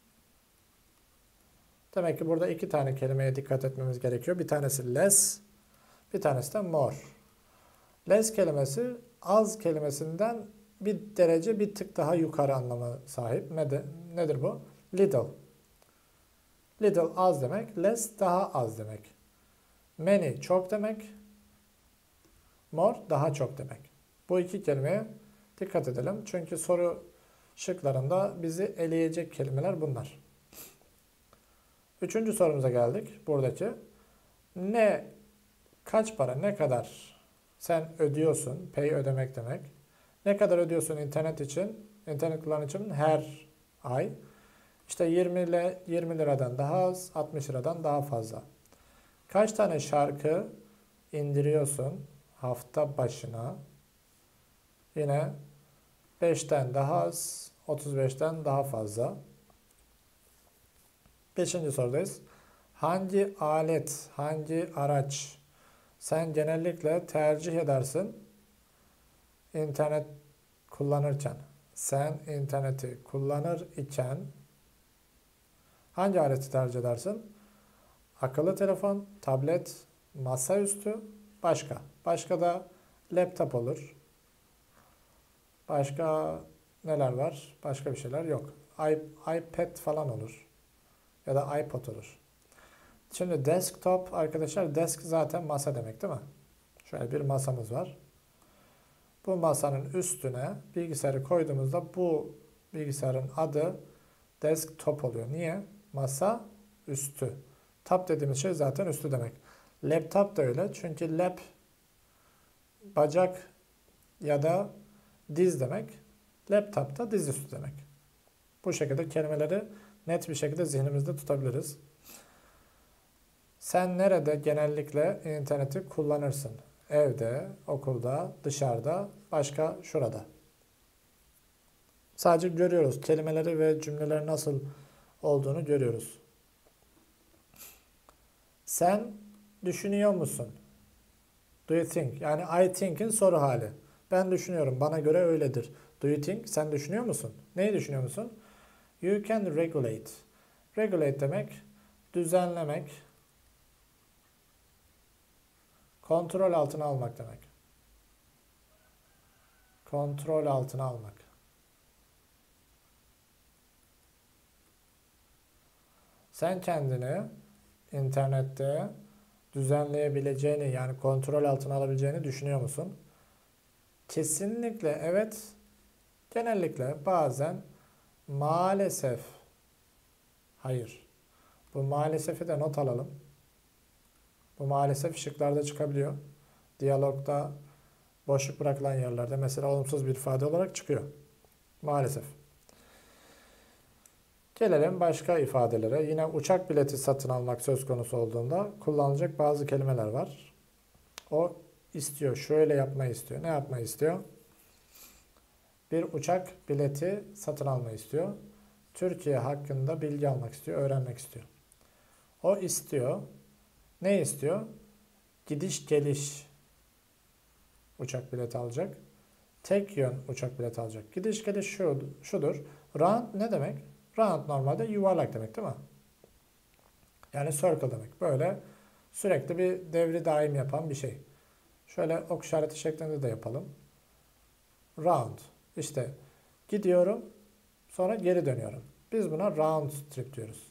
Demek ki burada iki tane kelimeye dikkat etmemiz gerekiyor. Bir tanesi less, bir tanesi de more. Less kelimesi az kelimesinden bir derece bir tık daha yukarı anlamı sahip. Nedir bu? Little. Little az demek, less daha az demek. Many çok demek, more daha çok demek. Bu iki kelimeye dikkat edelim. Çünkü soru şıklarında bizi eleyecek kelimeler bunlar. Üçüncü sorumuza geldik. Buradaki. Ne, kaç para, ne kadar sen ödüyorsun? Pay ödemek demek. Ne kadar ödüyorsun internet için? İnternet kullanım için her ay. İşte yirmi ile yirmi liradan daha az, altmış liradan daha fazla. Kaç tane şarkı indiriyorsun hafta başına? Yine beşten daha az, otuz beşten daha fazla. Beşinci sorudayız. Hangi alet, hangi araç sen genellikle tercih edersin internet kullanırken? Sen interneti kullanır iken hangi aleti tercih edersin? Akıllı telefon, tablet, masaüstü, başka. Başka da laptop olur. Başka neler var? Başka bir şeyler yok. iPad falan olur. Ya da iPod olur. Şimdi desktop arkadaşlar, desk zaten masa demek değil mi? Şöyle bir masamız var. Bu masanın üstüne bilgisayarı koyduğumuzda bu bilgisayarın adı desktop oluyor. Niye? Masa üstü. Top dediğimiz şey zaten üstü demek. Laptop da öyle. Çünkü lap bacak ya da diz demek. Laptop da diz üstü demek. Bu şekilde kelimeleri net bir şekilde zihnimizde tutabiliriz. Sen nerede genellikle interneti kullanırsın? Evde, okulda, dışarıda, başka şurada. Sadece görüyoruz. Kelimeleri ve cümleleri nasıl olduğunu görüyoruz. Sen düşünüyor musun? Do you think? Yani I think'in soru hali. Ben düşünüyorum. Bana göre öyledir. Do you think? Sen düşünüyor musun? Neyi düşünüyor musun? You can regulate. Regulate demek düzenlemek, kontrol altına almak demek. Kontrol altına almak. Sen kendini internette düzenleyebileceğini, yani kontrol altına alabileceğini düşünüyor musun? Kesinlikle evet. Genellikle, bazen, maalesef hayır. Bu maalesef'i de not alalım. Bu maalesef şıklarda çıkabiliyor. Diyalogda boşluk bırakılan yerlerde mesela olumsuz bir ifade olarak çıkıyor. Maalesef. Gelelim başka ifadelere. Yine uçak bileti satın almak söz konusu olduğunda kullanılacak bazı kelimeler var. O istiyor, şöyle yapmayı istiyor. Ne yapmayı istiyor? Bir uçak bileti satın almayı istiyor. Türkiye hakkında bilgi almak istiyor, öğrenmek istiyor. O istiyor. Ne istiyor? Gidiş geliş uçak bileti alacak. Tek yön uçak bileti alacak. Gidiş geliş şu, şudur. Round ne demek? Round normalde yuvarlak demek değil mi? Yani circle demek. Böyle sürekli bir devri daim yapan bir şey. Şöyle ok işareti şeklinde de yapalım. Round. İşte gidiyorum, sonra geri dönüyorum. Biz buna round trip diyoruz.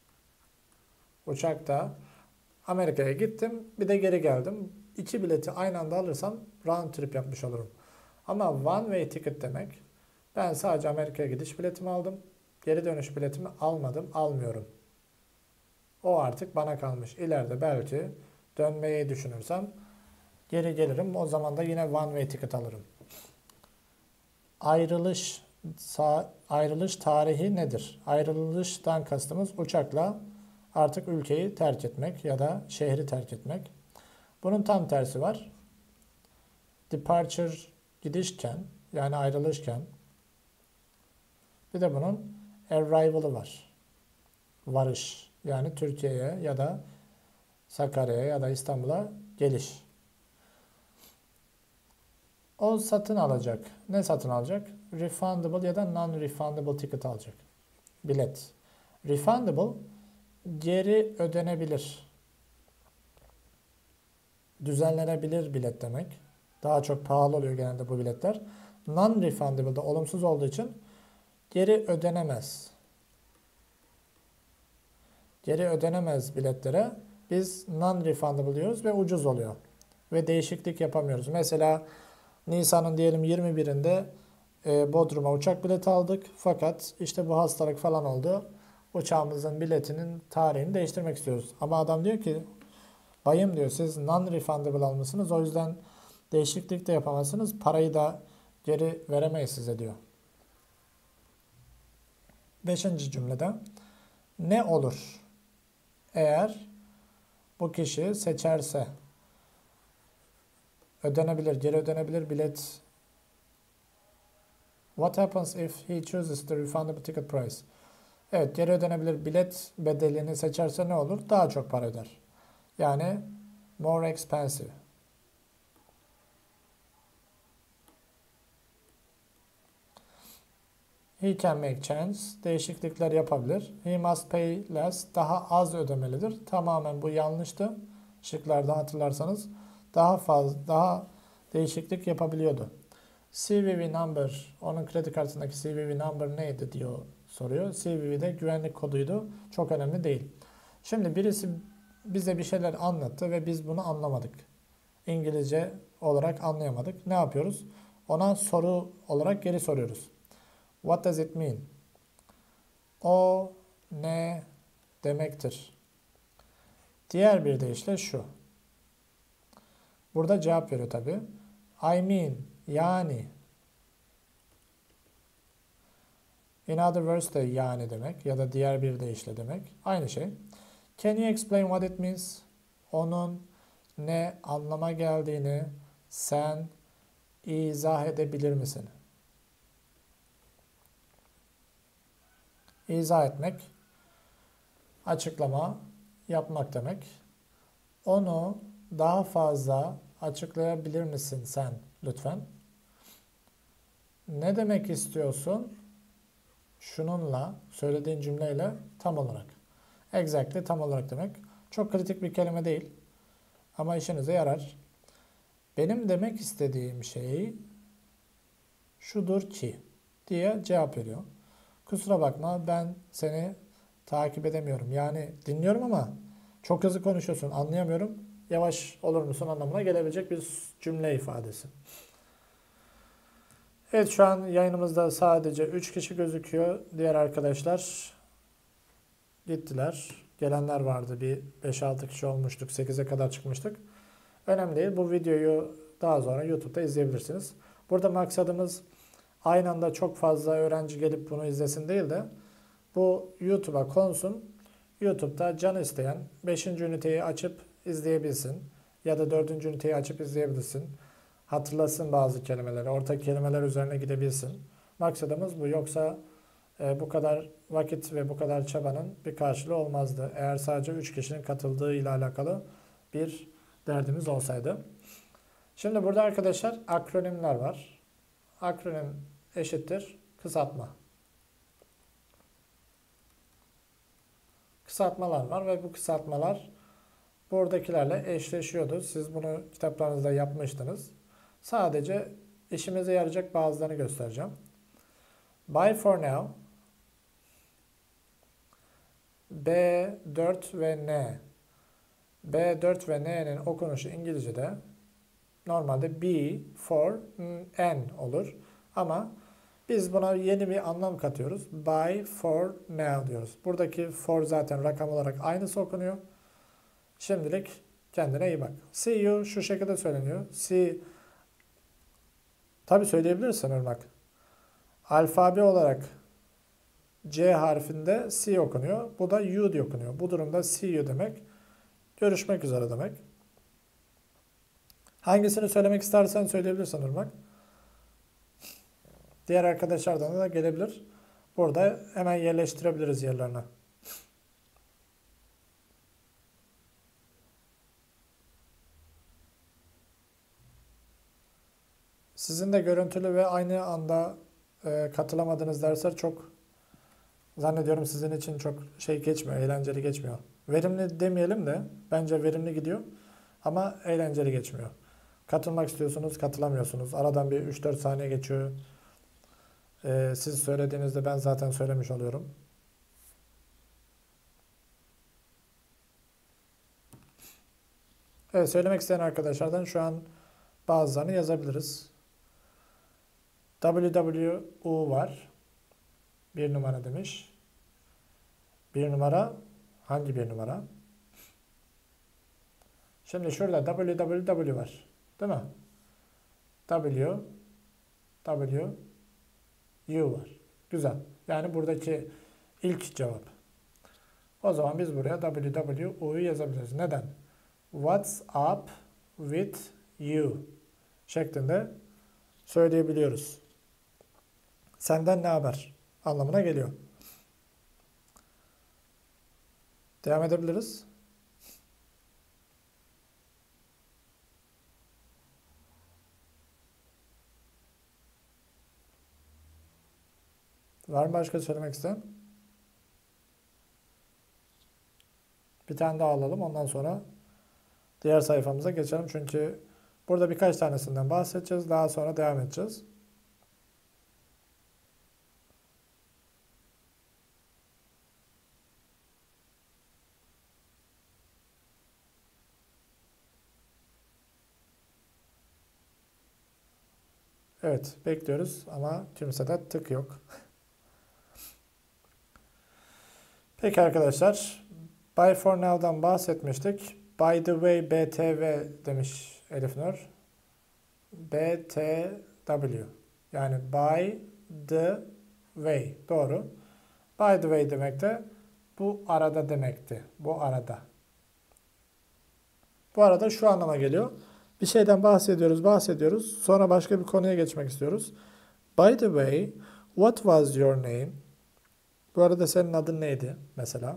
Uçakta Amerika'ya gittim, bir de geri geldim. İki bileti aynı anda alırsam round trip yapmış olurum. Ama one way ticket demek, ben sadece Amerika'ya gidiş biletimi aldım, geri dönüş biletimi almadım, almıyorum. O artık bana kalmış. İleride belki dönmeyi düşünürsem geri gelirim. O zaman da yine one way ticket alırım. Ayrılış ayrılış tarihi nedir? Ayrılıştan kastımız uçakla artık ülkeyi terk etmek ya da şehri terk etmek. Bunun tam tersi var. Departure gidişken, yani ayrılışken, Bir de bunun arrival'ı var. Varış. Yani Türkiye'ye ya da Sakarya'ya ya da İstanbul'a geliş. O satın alacak. Ne satın alacak? Refundable ya da non-refundable ticket alacak. Bilet. Refundable geri ödenebilir. Düzenlenebilir bilet demek. Daha çok pahalı oluyor genelde bu biletler. Non-refundable da olumsuz olduğu için geri ödenemez. Geri ödenemez biletlere biz non-refundable diyoruz ve ucuz oluyor. Ve değişiklik yapamıyoruz. Mesela Nisan'ın diyelim yirmi birinde e, Bodrum'a uçak bileti aldık. Fakat işte bu hastalık falan oldu. Uçağımızın biletinin tarihini değiştirmek istiyoruz. Ama adam diyor ki bayım diyor siz non-refundable almışsınız. O yüzden değişiklik de yapamazsınız. Parayı da geri veremeyiz size diyor. Beşinci cümlede ne olur eğer bu kişi seçerse ödenebilir, geri ödenebilir bilet. What happens if he chooses the refundable ticket price? Evet, geri ödenebilir bilet bedelini seçerse ne olur? Daha çok para öder. Yani more expensive. He can make change. Değişiklikler yapabilir. He must pay less. Daha az ödemelidir. Tamamen bu yanlıştı. Şıklarda hatırlarsanız daha fazla, daha değişiklik yapabiliyordu. C V V number, onun kredi kartındaki C V V number neydi diyor soruyor. C V V de güvenlik koduydu. Çok önemli değil. Şimdi birisi bize bir şeyler anlattı ve biz bunu anlamadık. İngilizce olarak anlayamadık. Ne yapıyoruz? Ona soru olarak geri soruyoruz. What does it mean? O ne demektir? Diğer bir deyişle şu. Burada cevap veriyor tabi. I mean, yani. In other words de yani demek ya da diğer bir deyişle demek. Aynı şey. Can you explain what it means? Onun ne anlama geldiğini sen izah edebilir misin? İzah etmek, açıklama yapmak demek. Onu daha fazla açıklayabilir misin sen lütfen? Ne demek istiyorsun? Şununla, söylediğin cümleyle tam olarak. Exactly tam olarak demek. Çok kritik bir kelime değil. Ama işinize yarar. Benim demek istediğim şey şudur ki diye cevap veriyor. Kusura bakma ben seni takip edemiyorum. Yani dinliyorum ama çok hızlı konuşuyorsun anlayamıyorum. Yavaş olur musun anlamına gelebilecek bir cümle ifadesi. Evet şu an yayınımızda sadece üç kişi gözüküyor. Diğer arkadaşlar gittiler. Gelenler vardı. Bir beş altı kişi olmuştuk. sekize kadar çıkmıştık. Önemli değil. Bu videoyu daha sonra YouTube'da izleyebilirsiniz. Burada maksadımız aynı anda çok fazla öğrenci gelip bunu izlesin değil de bu YouTube'a konsun. YouTube'da can isteyen beşinci üniteyi açıp izleyebilsin. Ya da dördüncü üniteyi açıp izleyebilirsin. Hatırlasın bazı kelimeleri, ortak kelimeler üzerine gidebilsin. Maksadımız bu. Yoksa e, bu kadar vakit ve bu kadar çabanın bir karşılığı olmazdı. Eğer sadece üç kişinin katıldığı ile alakalı bir derdimiz olsaydı. Şimdi burada arkadaşlar akronimler var. Akronim eşittir kısaltma. Kısaltmalar var ve bu kısaltmalar buradakilerle eşleşiyordu. Siz bunu kitaplarınızda yapmıştınız. Sadece işimize yarayacak bazılarını göstereceğim. Bye for now. B dört ve N. B dört ve N'nin okunuşu İngilizce'de normalde B for N olur. Ama biz buna yeni bir anlam katıyoruz. Bye for now diyoruz. Buradaki for zaten rakam olarak aynısı okunuyor. Şimdilik kendine iyi bak. See you şu şekilde söyleniyor. See tabi söyleyebilirsin Irmak. Alfabe olarak C harfinde C okunuyor. Bu da U diye okunuyor. Bu durumda see you demek. Görüşmek üzere demek. Hangisini söylemek istersen söyleyebilirsin Irmak. Diğer arkadaşlardan da gelebilir. Burada hemen yerleştirebiliriz yerlerine. Sizin de görüntülü ve aynı anda e, katılamadığınız dersler çok zannediyorum sizin için çok şey geçmiyor, eğlenceli geçmiyor. Verimli demeyelim de bence verimli gidiyor ama eğlenceli geçmiyor. Katılmak istiyorsunuz, katılamıyorsunuz. Aradan bir üç dört saniye geçiyor. E, siz söylediğinizde ben zaten söylemiş oluyorum. Evet, söylemek isteyen arkadaşlardan şu an bazılarını yazabiliriz. W W U var. Bir numara demiş. Bir numara hangi bir numara? Şimdi şurada W W W var. Değil mi? W W U var. Güzel. Yani buradaki ilk cevap. O zaman biz buraya W W U'yu yazabiliriz. Neden? What's up with you şeklinde söyleyebiliyoruz. Senden ne haber anlamına geliyor. Devam edebiliriz. Var mı başka söylemek isteyen? Bir tane daha alalım. Ondan sonra diğer sayfamıza geçelim. Çünkü burada birkaç tanesinden bahsedeceğiz. Daha sonra devam edeceğiz. Evet, bekliyoruz ama kimsede tık yok. Peki arkadaşlar, Bye for Now'dan bahsetmiştik. By the way, B T W demiş Elif Nur. B T W. Yani by the way. Doğru. By the way demek de bu arada demekti. Bu arada. Bu arada şu anlama geliyor. Bir şeyden bahsediyoruz, bahsediyoruz. Sonra başka bir konuya geçmek istiyoruz. By the way, what was your name? Bu arada senin adın neydi mesela?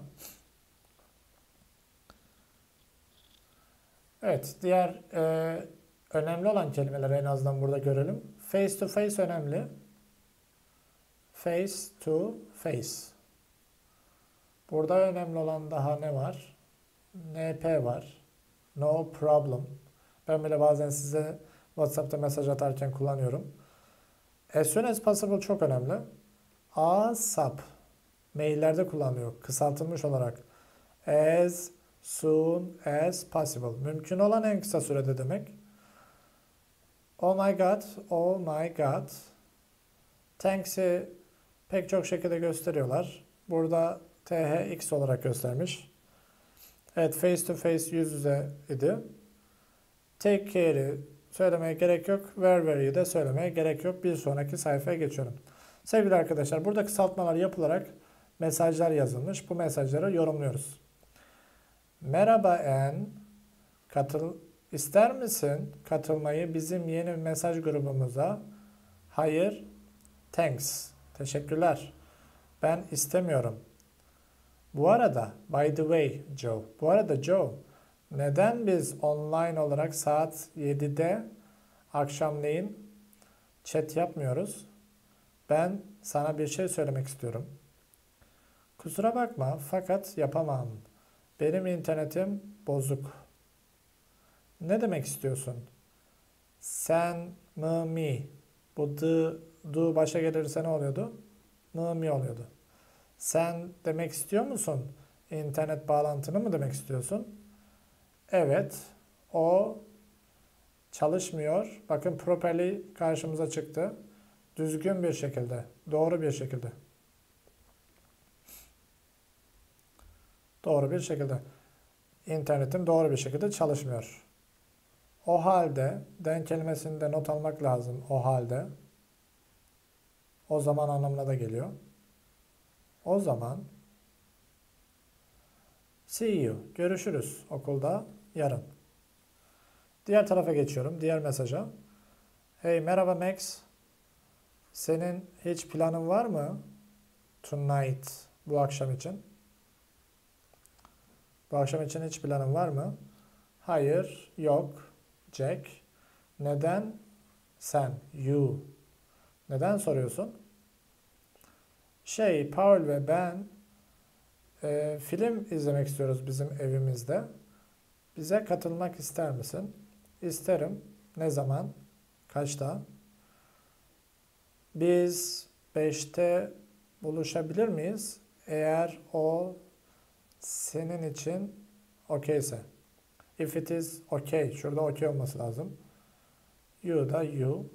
Evet, diğer e, önemli olan kelimeleri en azından burada görelim. Face to face önemli. Face to face. Burada önemli olan daha ne var? N P var. No problem. Ben bile bazen size WhatsApp'ta mesaj atarken kullanıyorum. As soon as possible çok önemli. ASAP. Maillerde kullanıyor. Kısaltılmış olarak. As soon as possible. Mümkün olan en kısa sürede demek. Oh my god. Oh my god. Thanks'i pek çok şekilde gösteriyorlar. Burada T H X olarak göstermiş. Evet, face to face yüz yüze idi. Take care'i söylemeye gerek yok. Where were'yi de söylemeye gerek yok. Bir sonraki sayfaya geçiyorum. Sevgili arkadaşlar, burada kısaltmalar yapılarak mesajlar yazılmış. Bu mesajları yorumluyoruz. Merhaba En, katıl ister misin katılmayı bizim yeni mesaj grubumuza? Hayır, thanks, teşekkürler. Ben istemiyorum. Bu arada, by the way Joe, bu arada Joe, neden biz online olarak saat yedide akşamleyin chat yapmıyoruz? Ben sana bir şey söylemek istiyorum. Kusura bakma fakat yapamam. Benim internetim bozuk. Ne demek istiyorsun? Sen, mı, mi. Bu d, du başa gelirse ne oluyordu? Mı, mi oluyordu. Sen demek istiyor musun? İnternet bağlantını mı demek istiyorsun? Evet. O çalışmıyor. Bakın properly karşımıza çıktı. Düzgün bir şekilde. Doğru bir şekilde. Doğru bir şekilde. İnternetim doğru bir şekilde çalışmıyor. O halde, den kelimesini de not almak lazım. O halde. O zaman anlamına da geliyor. O zaman see you. Görüşürüz okulda yarın. Diğer tarafa geçiyorum. Diğer mesaja. Hey merhaba Max. Senin hiç planın var mı? Tonight. Bu akşam için. Bu akşam için hiç planın var mı? Hayır, yok. Jack. Neden? Sen. You. Neden soruyorsun? Şey, Paul ve ben e, film izlemek istiyoruz bizim evimizde. Bize katılmak ister misin? İsterim. Ne zaman? Kaçta? Biz beşte buluşabilir miyiz? Eğer o senin için okeyse. If it is okay. Şurada okay olması lazım. You da you.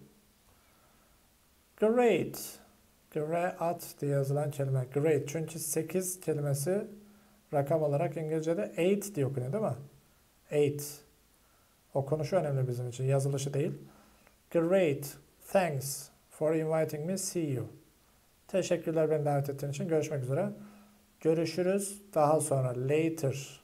Great. Great diye yazılan kelime. Great. Çünkü sekiz kelimesi rakam olarak İngilizce'de eight diye okunuyor değil mi? eight. Okunuşu önemli bizim için. Yazılışı değil. Great. Thanks for inviting me. See you. Teşekkürler beni davet ettiğin için. Görüşmek üzere. Görüşürüz daha sonra. Later.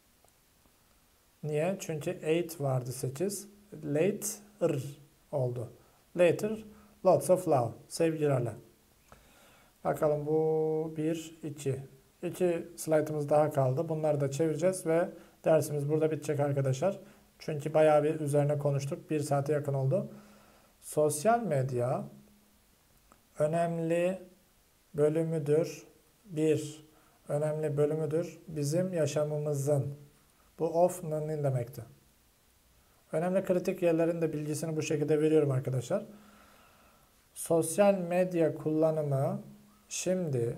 Niye? Çünkü eight vardı sekiz. Later oldu. Later. Lots of love. Sevgilerle. Bakalım bu bir, iki. İki slaytımız daha kaldı. Bunları da çevireceğiz ve dersimiz burada bitecek arkadaşlar. Çünkü bayağı bir üzerine konuştuk. Bir saate yakın oldu. Sosyal medya önemli bölümüdür. Bir, önemli bölümüdür. Bizim yaşamımızın. Bu of nın demekti. Önemli kritik yerlerin de bilgisini bu şekilde veriyorum arkadaşlar. Sosyal medya kullanımı şimdi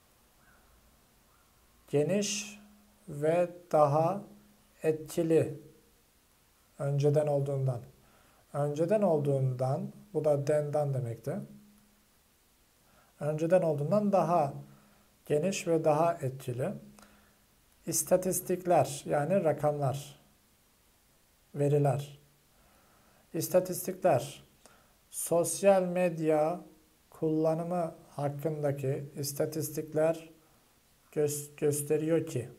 geniş ve daha etkili önceden olduğundan. Önceden olduğundan, bu da dendan demekti. Önceden olduğundan daha geniş ve daha etkili. İstatistikler yani rakamlar, veriler. İstatistikler, sosyal medya kullanımı hakkındaki istatistikler gö gösteriyor ki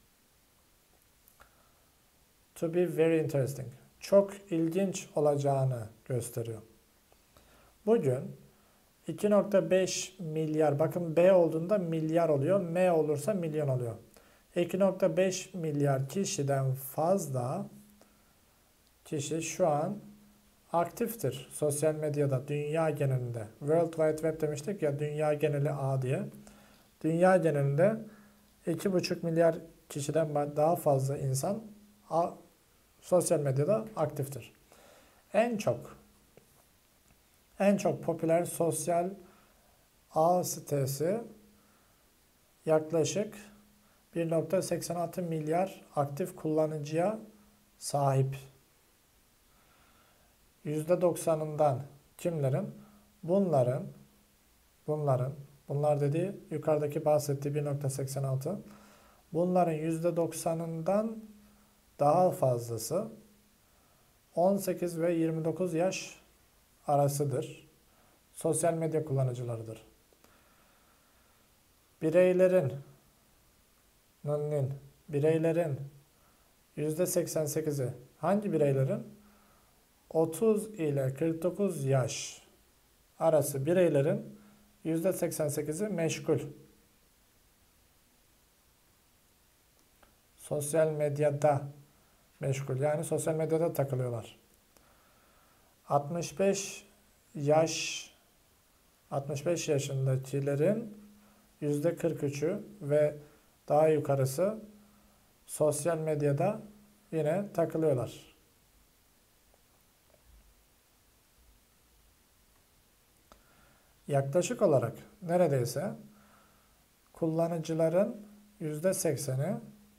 to be very interesting. Çok ilginç olacağını gösteriyor. Bugün iki nokta beş milyar, bakın B olduğunda milyar oluyor, M olursa milyon oluyor. iki nokta beş milyar kişiden fazla kişi şu an aktiftir sosyal medyada, dünya genelinde. World Wide Web demiştik ya, dünya geneli ağ diye. Dünya genelinde iki buçuk milyar kişiden daha fazla insan sosyal medyada aktiftir. En çok en çok popüler sosyal ağ sitesi yaklaşık bir nokta seksen altı milyar aktif kullanıcıya sahip. yüzde doksanından kimlerin? Bunların bunların bunlar dediği yukarıdaki bahsettiği bir nokta seksen altı, bunların yüzde doksanından daha fazlası on sekiz ve yirmi dokuz yaş arasıdır. Sosyal medya kullanıcılarıdır. Bireylerin bireylerin yüzde seksen sekizi hangi bireylerin? otuz ile kırk dokuz yaş arası bireylerin yüzde seksen sekizi meşgul. Sosyal medyada meşgul. Yani sosyal medyada takılıyorlar. altmış beş yaş altmış beş yaşındakilerin yüzde kırk üçü ve daha yukarısı sosyal medyada yine takılıyorlar. Yaklaşık olarak neredeyse kullanıcıların yüzde sekseni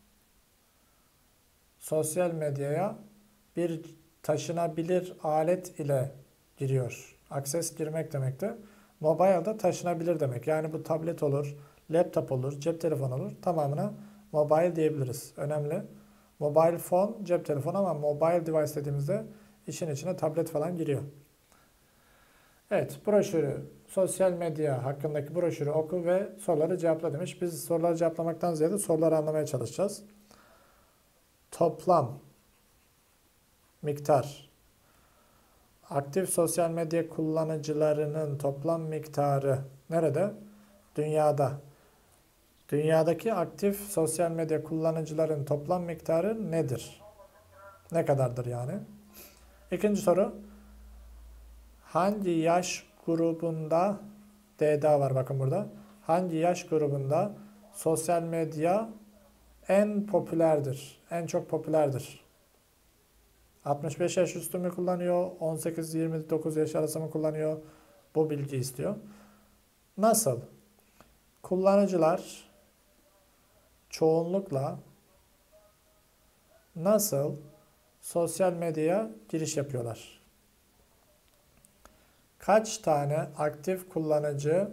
sosyal medyaya bir taşınabilir alet ile giriyor. Access girmek demekti. Mobile'da taşınabilir demek. Yani bu tablet olur, laptop olur, cep telefonu olur. Tamamına mobile diyebiliriz. Önemli. Mobile phone, cep telefonu ama mobile device dediğimizde işin içine tablet falan giriyor. Evet, broşürü, sosyal medya hakkındaki broşürü oku ve soruları cevapla demiş. Biz soruları cevaplamaktan ziyade soruları anlamaya çalışacağız. Toplam miktar. Aktif sosyal medya kullanıcılarının toplam miktarı nerede? Dünyada. Dünyadaki aktif sosyal medya kullanıcıların toplam miktarı nedir? Ne kadardır yani? İkinci soru. Hangi yaş grubunda, D daha var bakın burada. Hangi yaş grubunda sosyal medya en popülerdir? En çok popülerdir? altmış beş yaş üstü mü kullanıyor? on sekiz yirmi dokuz yaş arası mı kullanıyor? Bu bilgi istiyor. Nasıl? Kullanıcılar çoğunlukla nasıl sosyal medyaya giriş yapıyorlar? Kaç tane aktif kullanıcı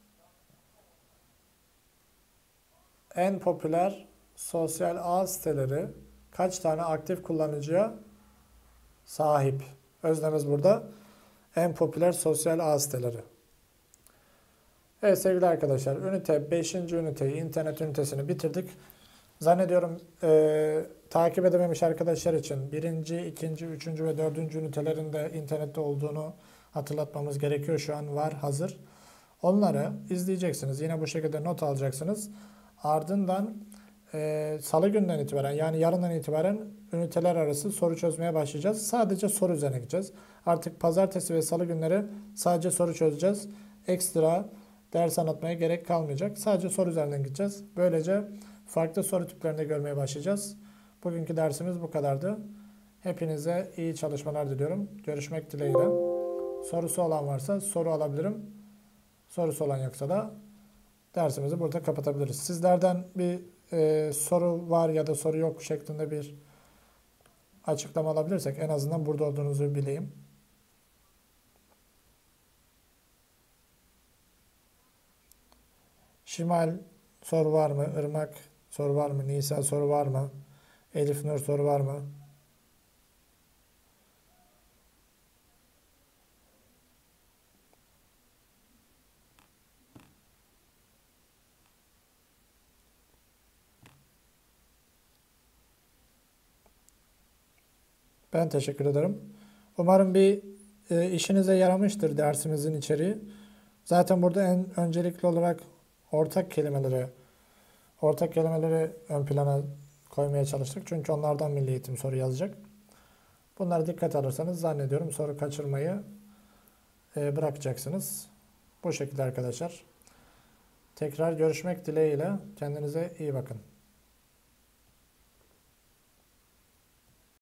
en popüler sosyal ağ siteleri kaç tane aktif kullanıcıya sahip? Öznemiz burada en popüler sosyal ağ siteleri. Evet sevgili arkadaşlar, ünite beşinci üniteyi, internet ünitesini bitirdik. Zannediyorum e, takip edememiş arkadaşlar için birinci, ikinci, üçüncü ve dördüncü ünitelerin de internette olduğunu hatırlatmamız gerekiyor. Şu an var, hazır. Onları izleyeceksiniz. Yine bu şekilde not alacaksınız. Ardından e, salı günden itibaren, yani yarından itibaren üniteler arası soru çözmeye başlayacağız. Sadece soru üzerine gideceğiz. Artık pazartesi ve salı günleri sadece soru çözeceğiz. Ekstra ders anlatmaya gerek kalmayacak. Sadece soru üzerinden gideceğiz. Böylece farklı soru tiplerini görmeye başlayacağız. Bugünkü dersimiz bu kadardı. Hepinize iyi çalışmalar diliyorum. Görüşmek dileğiyle. Sorusu olan varsa soru alabilirim. Sorusu olan yoksa da dersimizi burada kapatabiliriz. Sizlerden bir e, soru var ya da soru yok şeklinde bir açıklama alabilirsek en azından burada olduğunuzu bileyim. Şimal soru var mı? Irmak soru var mı? Nisa soru var mı? Elif Nur soru var mı? Ben teşekkür ederim. Umarım bir e, işinize yaramıştır dersimizin içeriği. Zaten burada en öncelikli olarak ortak kelimeleri, ortak kelimeleri ön plana koymaya çalıştık. Çünkü onlardan Milli Eğitim soru yazacak. Bunlara dikkat alırsanız zannediyorum soru kaçırmayı e, bırakacaksınız. Bu şekilde arkadaşlar. Tekrar görüşmek dileğiyle. Kendinize iyi bakın.